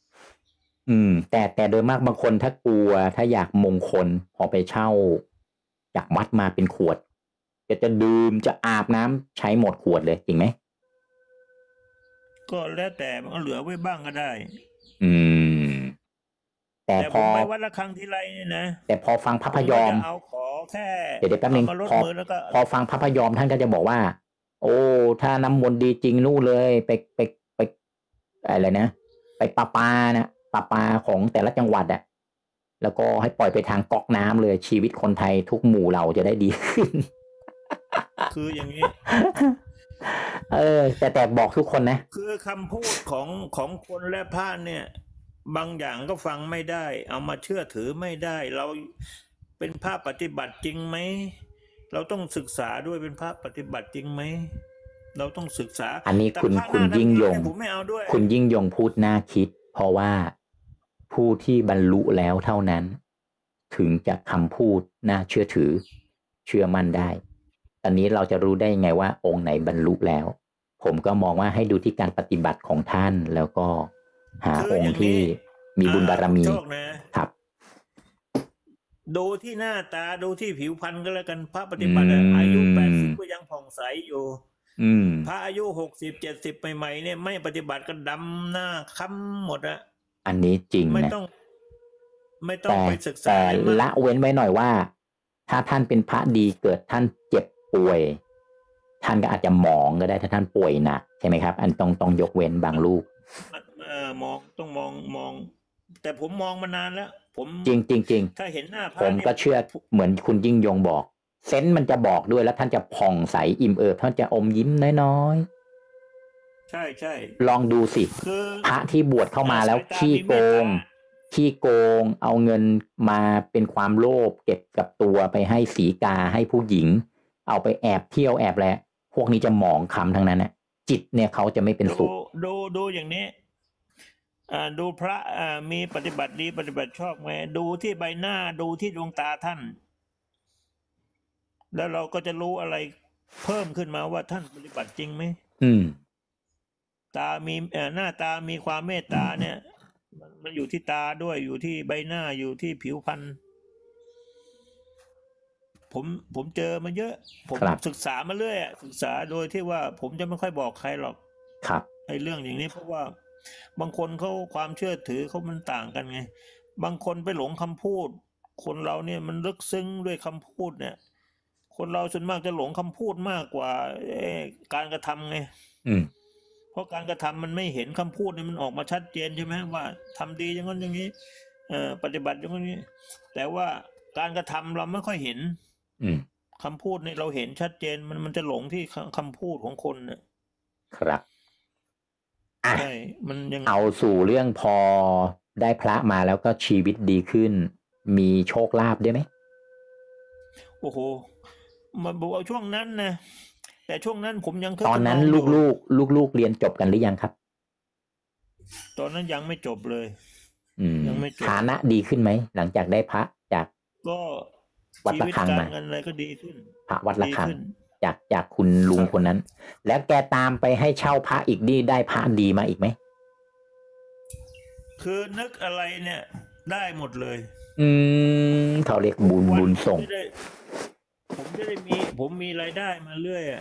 แต่โดยมากบางคนถ้ากลัวถ้าอยากมงคลพอไปเช่าจากวัดมาเป็นขวดจะดื่มจะอาบน้ำใช้หมดขวดเลยจริงไหมก็แล้วแต่มันเหลือไว้บ้างก็ได้แต่พผมอไปวัดระฆังทีไรเนี่ยนะแต่พอฟังพระพยอมเอาขอแค่เดี๋ยวแป๊บนึงเอามาลดพอมือแล้วก็พอฟังพระพยอมท่านก็จะบอกว่า โอ้ถ้าน้ำมนต์ดีจริงนู่นเลยไปอะไรนะไปปานะปาของแต่ละจังหวัดอะแล้วก็ให้ปล่อยไปทางก๊อกน้ำเลยชีวิตคนไทยทุกหมู่เราจะได้ดีขึ้นคืออย่างนี้แต่บอกทุกคนนะคือคำพูดของคนและพระเนี่ย บางอย่างก็ฟังไม่ได้ เอามาเชื่อถือไม่ได้ เราเป็นพระปฏิบัติจริงไหมเราต้องศึกษาด้วยเป็นพระปฏิบัติจริงไหมเราต้องศึกษาอันนี้คุณยิ่งยงผมไม่เอาด้วยคุณยิ่งยงพูดน่าคิด เพราะว่าผู้ที่บรรลุแล้วเท่านั้น ถึงจะคำพูดน่าเชื่อถือเชื่อมั่นได้ตอนนี้เราจะรู้ได้ยังไงว่าองค์ไหนบรรลุแล้ว ผมก็มองว่าให้ดูที่การปฏิบัติของท่านแล้วก็หาองค์ที่มีบุญบารมีครับดูที่หน้าตาดูที่ผิวพรรณก็แล้วกันพระปฏิบัติอายุ80ก็ยังผ่องใสอยู่พระอายุ60 70ใหม่ๆเนี่ยไม่ปฏิบัติก็ดำหน้าค้ำหมดอะอันนี้จริงนะไม่ต้องไปศึกษาแต่ละเว้นไว้หน่อยว่าถ้าท่านเป็นพระดีเกิดท่านเจ็บป่วยท่านก็อาจจะหมองก็ได้ถ้าท่านป่วยหนักใช่ไหมครับอันต้องยกเว้นบางลูกมองต้องมองแต่ผมมองมานานแล้วผมจริงถ้าเห็นหน้าพระผมก็เชื่อเหมือนคุณยิ่งยงบอกเซนส์มันจะบอกด้วยแล้วท่านจะผ่องใสอิ่มเอิบท่านจะอมยิ้มน้อยๆใช่ลองดูสิพระที่บวชเข้ามาแล้วขี้โกงเอาเงินมาเป็นความโลภเก็บกับตัวไปให้สีกาให้ผู้หญิงเอาไปแอบเที่ยวแอบแหละพวกนี้จะหมองคำทั้งนั้นนะจิตเนี่ยเขาจะไม่เป็นสุขดูอย่างนี้ดูพระมีปฏิบัติดีปฏิบัติชอบไหมดูที่ใบหน้าดูที่ดวงตาท่านแล้วเราก็จะรู้อะไรเพิ่มขึ้นมาว่าท่านปฏิบัติจริงไหมตามีหน้าตามีความเมตตาเนี่ยมันอยู่ที่ตาด้วยอยู่ที่ใบหน้าอยู่ที่ผิวพรรณผมเจอมาเยอะผมศึกษามาเรื่อยศึกษาโดยที่ว่าผมจะไม่ค่อยบอกใครหรอกไอ้เรื่องอย่างนี้เพราะว่าบางคนเขาความเชื่อถือเขามันต่างกันไงบางคนไปหลงคำพูดคนเราเนี่ยมันลึกซึ้งด้วยคำพูดเนี่ยคนเราส่วนมากจะหลงคำพูดมากกว่าการกระทำไงเพราะการกระทำมันไม่เห็นคำพูดนี่มันออกมาชัดเจนใช่ไหมว่าทำดีอย่างนั้นอย่างนี้ปฏิบัติอย่างนี้แต่ว่าการกระทำเราไม่ค่อยเห็นคำพูดนี่เราเห็นชัดเจนมันจะหลงที่คำพูดของคนนะครับใช่มันยังเอาสู่เรื่องพอได้พระมาแล้วก็ชีวิตดีขึ้นมีโชคลาภได้ไหมโอ้โหมาบอกว่าช่วงนั้นนะแต่ช่วงนั้นผมยังตอนนั้นลูกเรียนจบกันหรือยังครับตอนนั้นยังไม่จบเลยยังไม่จบฐานะดีขึ้นไหมหลังจากได้พระจากก็วัดระฆังมาอะไรก็ดีขึ้นพระวัดระฆังจากคุณลุงคนนั้นแล้วแกตามไปให้เช่าพระอีกนี่ได้พระดีมาอีกไหมคือนึกอะไรเนี่ยได้หมดเลยเขาเรียกบุญส่งผมจะได้ผมมีรายได้มาเรื่อย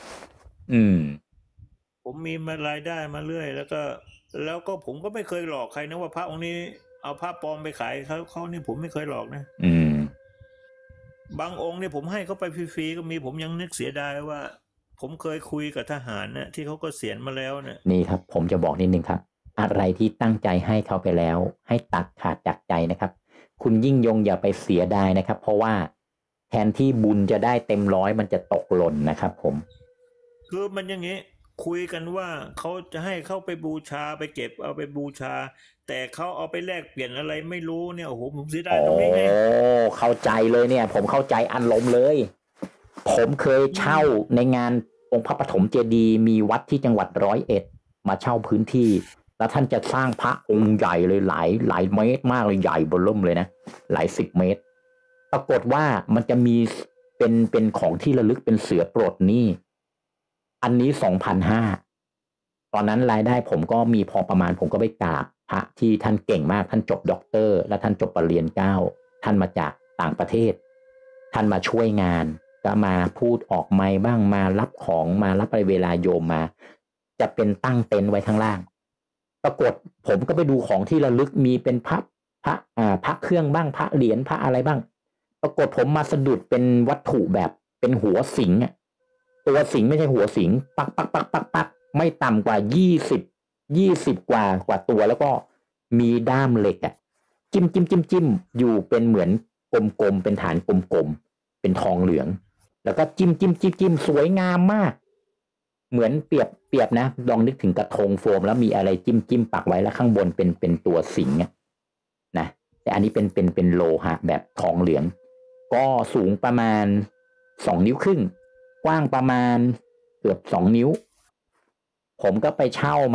ผมมีรายได้มาเรื่อยแล้วก็ผมก็ไม่เคยหลอกใครนะว่าพระองค์นี้เอาพระปลอมไปขายเขานี่ผมไม่เคยหลอกนะบางองค์เนี่ยผมให้เขาไปฟรีๆก็มีผมยังนึกเสียดายว่าผมเคยคุยกับทหารนะที่เขาก็เสียณมาแล้วเนี่ยนี่ครับผมจะบอกนิดนึงครับอะไรที่ตั้งใจให้เขาไปแล้วให้ตัดขาดจากใจนะครับคุณยิ่งยงอย่าไปเสียดายนะครับเพราะว่าแทนที่บุญจะได้เต็มร้อยมันจะตกหล่นนะครับผมคือมันอย่างนี้คุยกันว่าเขาจะให้เข้าไปบูชาไปเก็บเอาไปบูชาแต่เขาเอาไปแลกเปลี่ยนอะไรไม่รู้เนี่ยโอ้โหผมเสียดายตรงนี้ไงเข้าใจเลยเนี่ยผมเข้าใจอารมณ์เลยผมเคยเช่าในงานองค์พระปฐมเจดีย์มีวัดที่จังหวัด101มาเช่าพื้นที่แล้วท่านจะสร้างพระองค์ใหญ่เลยหลายเมตรมากเลยใหญ่เบ้อเริ่มเลยนะหลาย10 เมตรปรากฏว่ามันจะมีเป็นของที่ระลึกเป็นเสือปลดนี่อันนี้ 2,500 ตอนนั้นรายได้ผมก็มีพอประมาณผมก็ไปกราบพระที่ท่านเก่งมากท่านจบด็อกเตอร์และท่านจบปริญญาเก้าท่านมาจากต่างประเทศท่านมาช่วยงานก็มาพูดออกไมค์บ้างมารับของมารับไปเวลาโยมมาจะเป็นตั้งเต็นท์ไว้ข้างล่างปรากฏผมก็ไปดูของที่ระลึกมีเป็นพระพระเครื่องบ้างพระเหรียญพระอะไรบ้างปรากฏผมมาสะดุดเป็นวัตถุแบบเป็นหัวสิงตัวสิงไม่ใช่หัวสิงปักไม่ต่ำกว่า20กว่าตัวแล้วก็มีด้ามเหล็กจิ้มอยู่เป็นเหมือนกลมๆเป็นฐานกลมๆเป็นทองเหลืองแล้วก็จิ้มสวยงามมากเหมือนเปรียบนะลองนึกถึงกระทงโฟมแล้วมีอะไรจิ้มปักไว้แล้วข้างบนเป็นตัวสิงนะแต่อันนี้เป็นโลหะแบบทองเหลืองก็สูงประมาณ2 นิ้วครึ่งกว้างประมาณเกือบ2 นิ้วผมก็ไปเช่ามา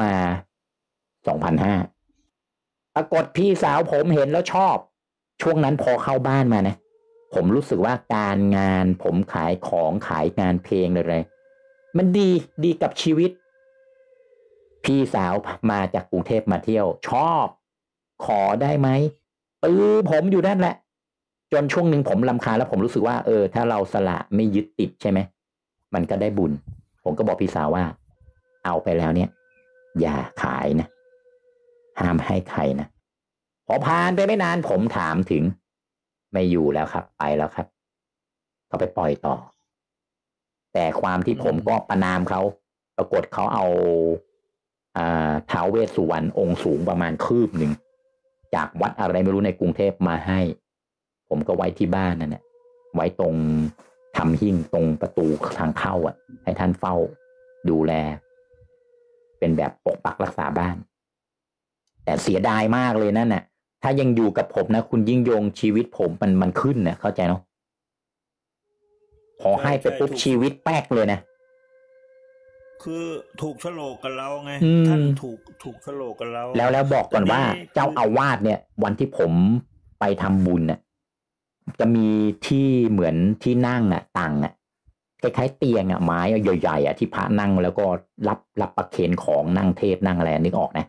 2,500 ปรากฏพี่สาวผมเห็นแล้วชอบช่วงนั้นพอเข้าบ้านมานะผมรู้สึกว่าการงานผมขายของขายงานเพลงเลยมันดีกับชีวิตพี่สาวมาจากกรุงเทพมาเที่ยวชอบขอได้ไหมผมอยู่นั่นแหละจนช่วงหนึ่งผมรำคาญแล้วผมรู้สึกว่าถ้าเราสละไม่ยึดติดใช่ไหมมันก็ได้บุญผมก็บอกพี่สาวว่าเอาไปแล้วเนี่ยอย่าขายนะห้ามให้ใครนะพอผ่านไปไม่นานผมถามถึงไม่อยู่แล้วครับไปแล้วครับเขาไปปล่อยต่อแต่ความที่ผมก็ประนามเขาปรากฏเขาเอาท้าวเวสสุวรรณองค์สูงประมาณคืบหนึ่งจากวัดอะไรไม่รู้ในกรุงเทพมาให้ผมก็ไว้ที่บ้านนั่นแหละไว้ตรงทำหิ้งตรงประตูทางเข้าให้ท่านเฝ้าดูแลเป็นแบบปกปักรักษาบ้านแต่เสียดายมากเลยนั่นน่ะถ้ายังอยู่กับผมนะคุณยิ่งยงชีวิตผมมันขึ้นนะเข้าใจเนาะขอให้ไปปุ๊บชีวิตแป๊กเลยนะคือถูกโฉลกกับเราไงท่านถูกโฉลกกับเราแล้วบอกก่อนว่าเจ้าอาวาสเนี่ยวันที่ผมไปทำบุญน่ะจะมีที่เหมือนที่นั่งตังคล้ายๆเตียงไม้ใหญ่ๆที่พระนั่งแล้วก็รับประเคนของนั่งเทศนั่งอะไรนึกออกนะ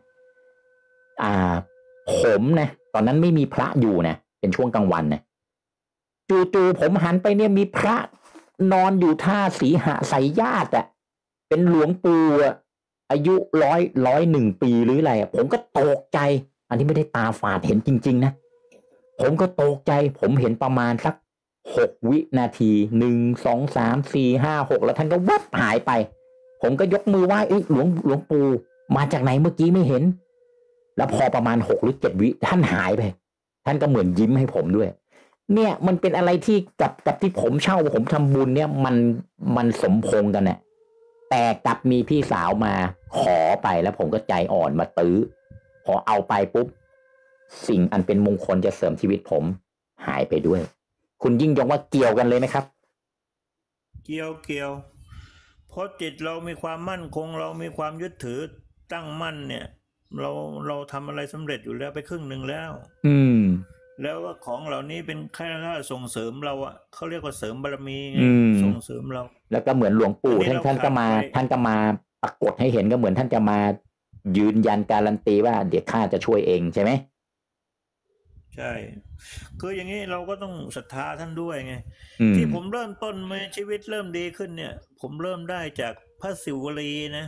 ผมนะตอนนั้นไม่มีพระอยู่นะเป็นช่วงกลางวันนะจู่ๆผมหันไปเนี่ยมีพระนอนอยู่ท่าสีหสายญาติเป็นหลวงปู่อายุ101 ปีหรืออะไรผมก็ตกใจอันนี้ไม่ได้ตาฝาดเห็นจริงๆนะผมก็ตกใจผมเห็นประมาณสัก6 วินาที1 2 3 4 5 6แล้วท่านก็วับหายไปผมก็ยกมือไหว้หลวงปู่มาจากไหนเมื่อกี้ไม่เห็นแล้วพอประมาณ6 หรือ 7 วิท่านหายไปท่านก็เหมือนยิ้มให้ผมด้วยเนี่ยมันเป็นอะไรที่กับที่ผมเช่าผมทำบุญเนี่ยมันสมพงกันเนี่ยแต่กลับมีพี่สาวมาขอไปแล้วผมก็ใจอ่อนมาตื้อพอเอาไปปุ๊บสิ่งอันเป็นมงคลจะเสริมชีวิตผมหายไปด้วยคุณยิ่งยงว่าเกี่ยวกันเลยไหมครับเกี่ยวเพราะจิตเรามีความมั่นคงเรามีความยึดถือตั้งมั่นเนี่ยเราทำอะไรสำเร็จอยู่แล้วไปครึ่งหนึ่งแล้วแล้วว่าของเหล่านี้เป็นแค่ส่งเสริมเราเขาเรียกว่าเสริมบารมีส่งเสริมเราแล้วก็เหมือนหลวงปู่ท่านก็มาปรากฏให้เห็นก็เหมือนท่านจะมายืนยันการันตีว่าเดี๋ยวข้าจะช่วยเองใช่ไหมใช่คืออย่างนี้เราก็ต้องศรัทธาท่านด้วยไงที่ผมเริ่มต้นมาชีวิตเริ่มดีขึ้นเนี่ยผมเริ่มได้จากพระศิวลีนะ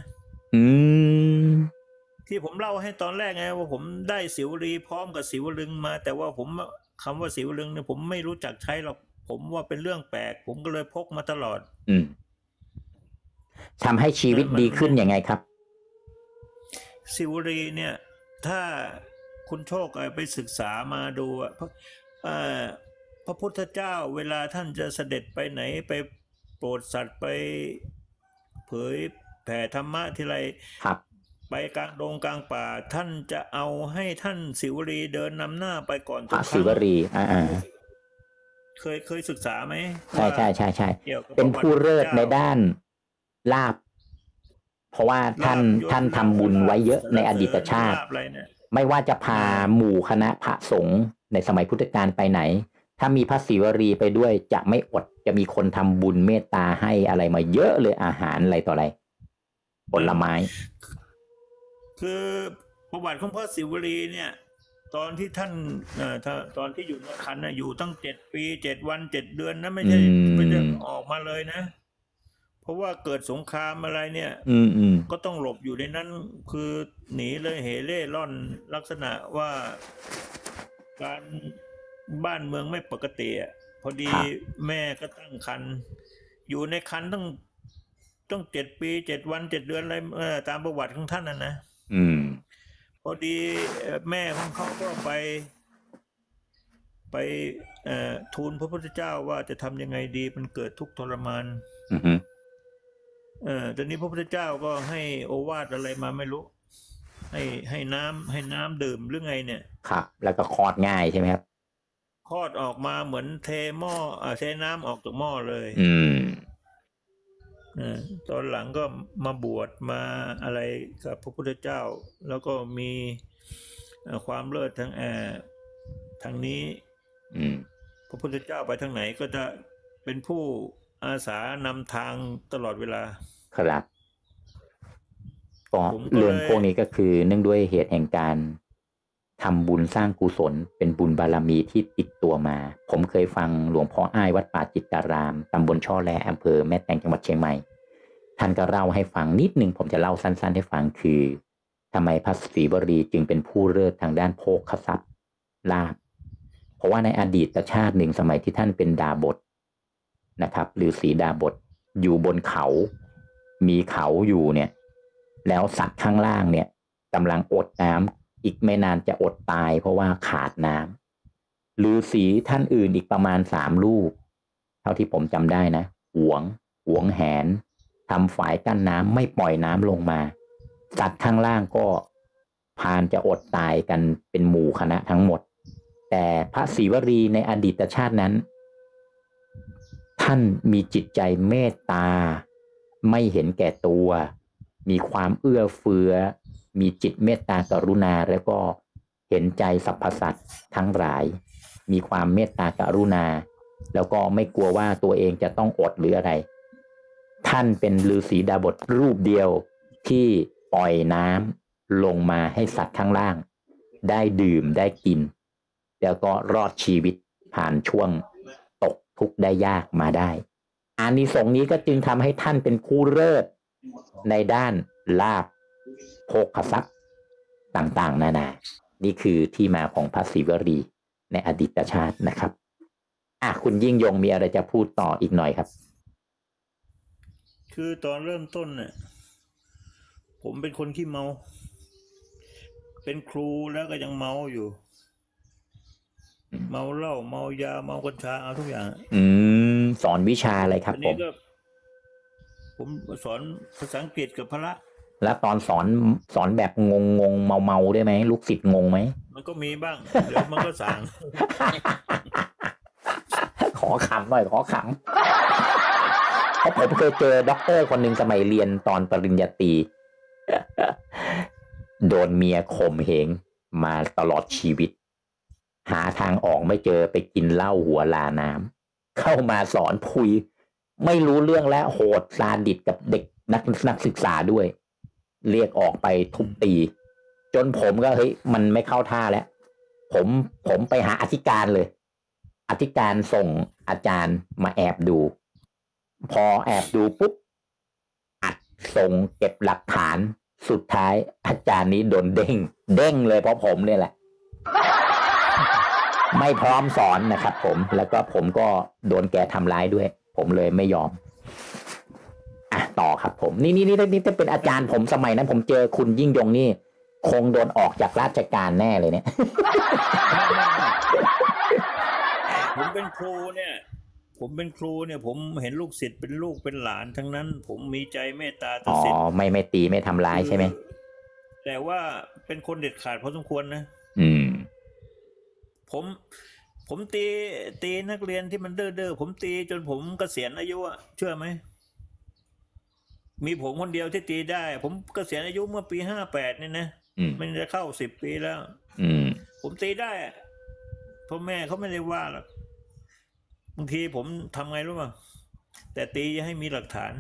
ที่ผมเล่าให้ตอนแรกไงว่าผมได้ศิวลีพร้อมกับศิวลึงมาแต่ว่าผมคำว่าศิวลึงเนี่ยผมไม่รู้จักใช้หรอกผมว่าเป็นเรื่องแปลกผมก็เลยพกมาตลอดทำให้ชีวิตดีขึ้นยังไงครับศิวลีเนี่ยถ้าคุณโชคไปศึกษามาดูพระพุทธเจ้าเวลาท่านจะเสด็จไปไหนไปโปรดสัตว์ไปเผยแผ่ธรรมะทีไรไปกลางดงกลางป่าท่านจะเอาให้ท่านศิวลีเดินนำหน้าไปก่อนทุกครั้งศิวลีเคยศึกษาไหมใช่เป็นผู้เลิศในด้านลาภเพราะว่าท่านทำบุญไว้เยอะในอดีตชาติไม่ว่าจะพาหมู่คณะพระสงฆ์ในสมัยพุทธกาลไปไหนถ้ามีพระศิวลีไปด้วยจะไม่อดจะมีคนทำบุญเมตตาให้อะไรมาเยอะเลยอาหารอะไรต่ออะไรผลไม้คือประวัติของพระศิวลีเนี่ยตอนที่ท่านตอนที่อยู่ในคันอยู่ตั้ง7 ปี 7 วัน 7 เดือนนะไม่ใช่ออกมาเลยนะเพราะว่าเกิดสงครามอะไรเนี่ยก็ต้องหลบอยู่ในนั้นคือหนีเลยเหเร่ร่อนลักษณะว่าการบ้านเมืองไม่ปกติอ่ะพอดีแม่ก็ตั้งครรภ์อยู่ในครรภ์ต้อง7 ปี 7 วัน 7 เดือนอะไรตามประวัติของท่านนะพอดีแม่ของเขาก็ไปทูลพระพุทธเจ้าว่าจะทำยังไงดีมันเกิดทุกข์ทรมานตอนนี้พระพุทธเจ้าก็ให้โอวาทอะไรมาไม่รู้ให้น้ำดื่มหรือไงเนี่ยครับแล้วก็คลอดง่ายใช่ไหมครับคลอดออกมาเหมือนเทน้ำออกจากหม้อเลยตอนหลังก็มาบวชมาอะไรกับพระพุทธเจ้าแล้วก็มีความเลิศทางนี้พระพุทธเจ้าไปทางไหนก็จะเป็นผู้อาสานำทางตลอดเวลาครับก็เรื่องพวกนี้ก็คือเนื่องด้วยเหตุแห่งการทำบุญสร้างกุศลเป็นบุญบารมีที่ติดตัวมาผมเคยฟังหลวงพ่ออ้ายวัดป่าจิตตารามตำบลช่อแลอำเภอแม่แตงจังหวัดเชียงใหม่ท่านก็เล่าให้ฟังนิดนึงผมจะเล่าสั้นๆให้ฟังคือทำไมพระศรีวรีจึงเป็นผู้เลิศทางด้านโภคทรัพย์ลาภเพราะว่าในอดีตชาติหนึ่งสมัยที่ท่านเป็นดาบสนะครับหรือสีดาบสอยู่บนเขามีเขาอยู่เนี่ยแล้วสัตว์ข้างล่างเนี่ยกำลังอดน้ำอีกไม่นานจะอดตายเพราะว่าขาดน้ำหรือสีท่านอื่นอีกประมาณ3 ลูกเท่าที่ผมจำได้นะหวงแหนทำฝายกั้นน้ำไม่ปล่อยน้ำลงมาสัตว์ข้างล่างก็พานจะอดตายกันเป็นหมู่คณะทั้งหมดแต่พระศรีวรีในอดีตชาตินั้นท่านมีจิตใจเมตตาไม่เห็นแก่ตัวมีความเอื้อเฟื้อมีจิตเมตตากรุณาแล้วก็เห็นใจสรรพสัตว์ทั้งหลายมีความเมตตากรุณาแล้วก็ไม่กลัวว่าตัวเองจะต้องอดหรืออะไรท่านเป็นฤาษีดาบสรูปเดียวที่ปล่อยน้ำลงมาให้สัตว์ข้างล่างได้ดื่มได้กินแล้วก็รอดชีวิตผ่านช่วงตกทุกข์ได้ยากมาได้อานิสงส์นี้ก็จึงทำให้ท่านเป็นผู้เลิศในด้านลาภโภคทรัพย์ต่างๆนานานี่คือที่มาของพระศรีวรีในอดีตชาตินะครับคุณยิ่งยงมีอะไรจะพูดต่ออีกหน่อยครับคือตอนเริ่มต้นเนี่ยผมเป็นคนขี้เมาเป็นครูแล้วก็ยังเมาอยู่เมาเหล้าเมายาเมากัญชาเอาทุกอย่างสอนวิชาอะไรครับผมสอนภาษาอังกฤษกับพละแล้วตอนสอนแบบงงเมาได้ไหมลูกศิษย์งงไหมมันก็มีบ้างเดี๋ยวมันก็สั่งขอขำหน่อยขอขำเพราะผมเคยเจอด็อกเตอร์คนหนึ่งสมัยเรียนตอนปริญญาตรีโดนเมียข่มเหงมาตลอดชีวิตหาทางออกไม่เจอไปกินเหล้าหัวลาน้ำเข้ามาสอนพุยไม่รู้เรื่องแล้วโหดซาดิสกับเด็กนักศึกษาด้วยเรียกออกไปทุบตีจนผมก็เฮ้ยมันไม่เข้าท่าแล้วผมไปหาอธิการเลยอธิการส่งอาจารย์มาแอบดูพอแอบดูปุ๊บอัดส่งเก็บหลักฐานสุดท้ายอาจารย์นี้โดนเด้งเลยเพราะผมเนี่ยแหละไม่พร้อมสอนนะครับผมแล้วก็ผมก็โดนแกทำร้ายด้วยผมเลยไม่ยอมต่อครับผมนี่จะเป็นอาจารย์ผมสมัยนั้นผมเจอคุณยิ่งยงนี่คงโดนออกจากราชการแน่เลยเนี่ยผมเป็นครูเนี่ยผมเห็นลูกศิษย์เป็นลูกเป็นหลานทั้งนั้นผมมีใจเมตตาต่อศิษย์ไม่ตีไม่ทำร้ายใช่ไหมแต่ว่าเป็นคนเด็ดขาดพอสมควรนะผมตีนักเรียนที่มันเด้อผมตีจนผมเกษียณอายุเชื่อไหมมีผมคนเดียวที่ตีได้ผมเกษียณอายุเมื่อปี58เนี่ยนะมันจะเข้า10 ปีแล้วผมตีได้พ่อแม่เขาไม่ได้ว่าหรอกบางทีผมทำไงรู้ป่ะแต่ตีให้มีหลักฐาน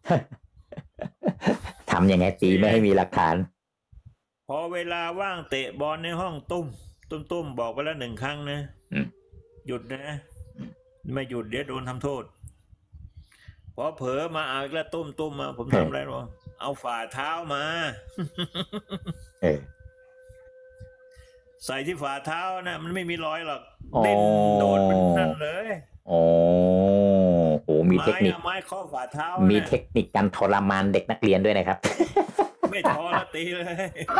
ทำยังไงตีไม่ให้มีหลักฐานพอเวลาว่างเตะบอลในห้องตุ้มบอกไปแล้ว1 ครั้งนะหยุดนะไม่หยุดเดี๋ยวโดนทำโทษพอเผลอมาเอาอีกแล้วตุ้มมาผมทำอะไรหรอเอาฝ่าเท้ามาใส่ที่ฝ่าเท้านะมันไม่มีรอยหรอกอ๋อเด่นโดดมันนั่นเลยอ๋อโหมีเทคนิคไม้ข้อฝ่าเท้ามีเนี่ยเทคนิคการทรมานเด็กนักเรียนด้วยนะครับไม่ทอละตีเลย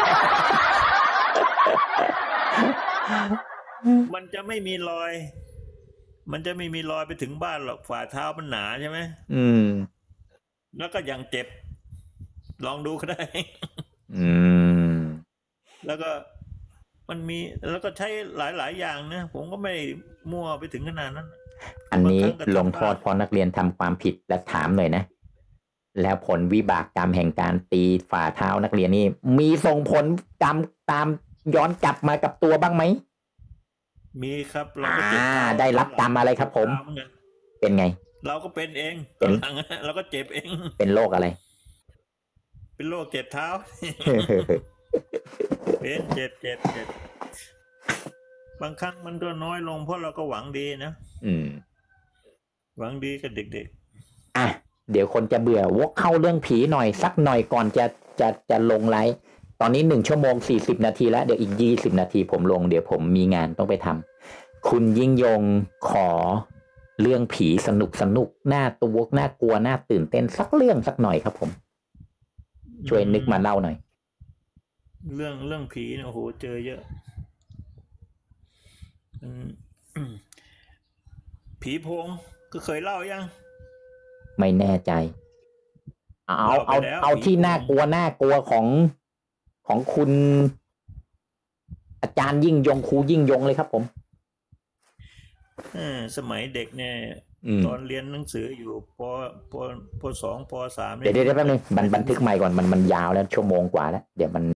มันจะไม่มีรอย มันจะไม่มีรอยไปถึงบ้านหรอกฝ่าเท้ามันหนาใช่ไหมอืมแล้วก็ยังเจ็บ ลองดูก็ได้อืมแล้วก็มันมีแล้วก็ใช้หลายอย่างนะผมก็ไม่มั่วไปถึงขนาดนั้นอันนี้บางครั้งก็ทำลงโทษเพราะนักเรียนทำความผิดและถามหน่อยนะ แล้วผลวิบากกรรมแห่งการตีฝ่าเท้านักเรียนนี่มีส่งผลกรรมตามย้อนกลับมากับตัวบ้างไหมมีครับเราก็เจ็บเท้าได้รับกรรมอะไรครับผมเท้าเหอนกันเป็นไงเราก็เป็นเองเป็นหลังเราก็เจ็บเองเป็นโรคอะไรเป็นโรคเจ็บเท้า เป็นเจ็บ บางครั้งมันก็น้อยลงเพราะเราก็หวังดีนะอืมหวังดีกับเด็กอ่ะเดี๋ยวคนจะเบื่อวกเข้าเรื่องผีหน่อยสักหน่อยก่อนจะลงไลฟ์ตอนนี้1 ชั่วโมง 40 นาทีแล้วเดี๋ยวอีก20 นาทีผมลงเดี๋ยวผมมีงานต้องไปทำคุณยิ่งยงขอเรื่องผีสนุกน่าตัวน่ากลัวน่าตื่นเต้นสักเรื่องสักหน่อยครับผมๆช่วยนึกมาเล่าหน่อยเรื่องผีเนี่ยโอ้โหเจอเยอะอืม ผีโพงก็เคยเล่ายังไม่แน่ใจ เอาเล่าไปแล้วเอาที่ผีโพงน่ากลัวของคุณ อาจารย์ยิ่งยงครูยิ่งยงเลยครับผมสมัยเด็กเนี่ยอืมตอนเรียนหนังสืออยู่ป 2 ป 3 เดี๋ยวแป๊บนึงบันทึกใหม่ก่อนมันยาวแล้วชั่วโมงกว่าแล้วเดี๋ยวมัน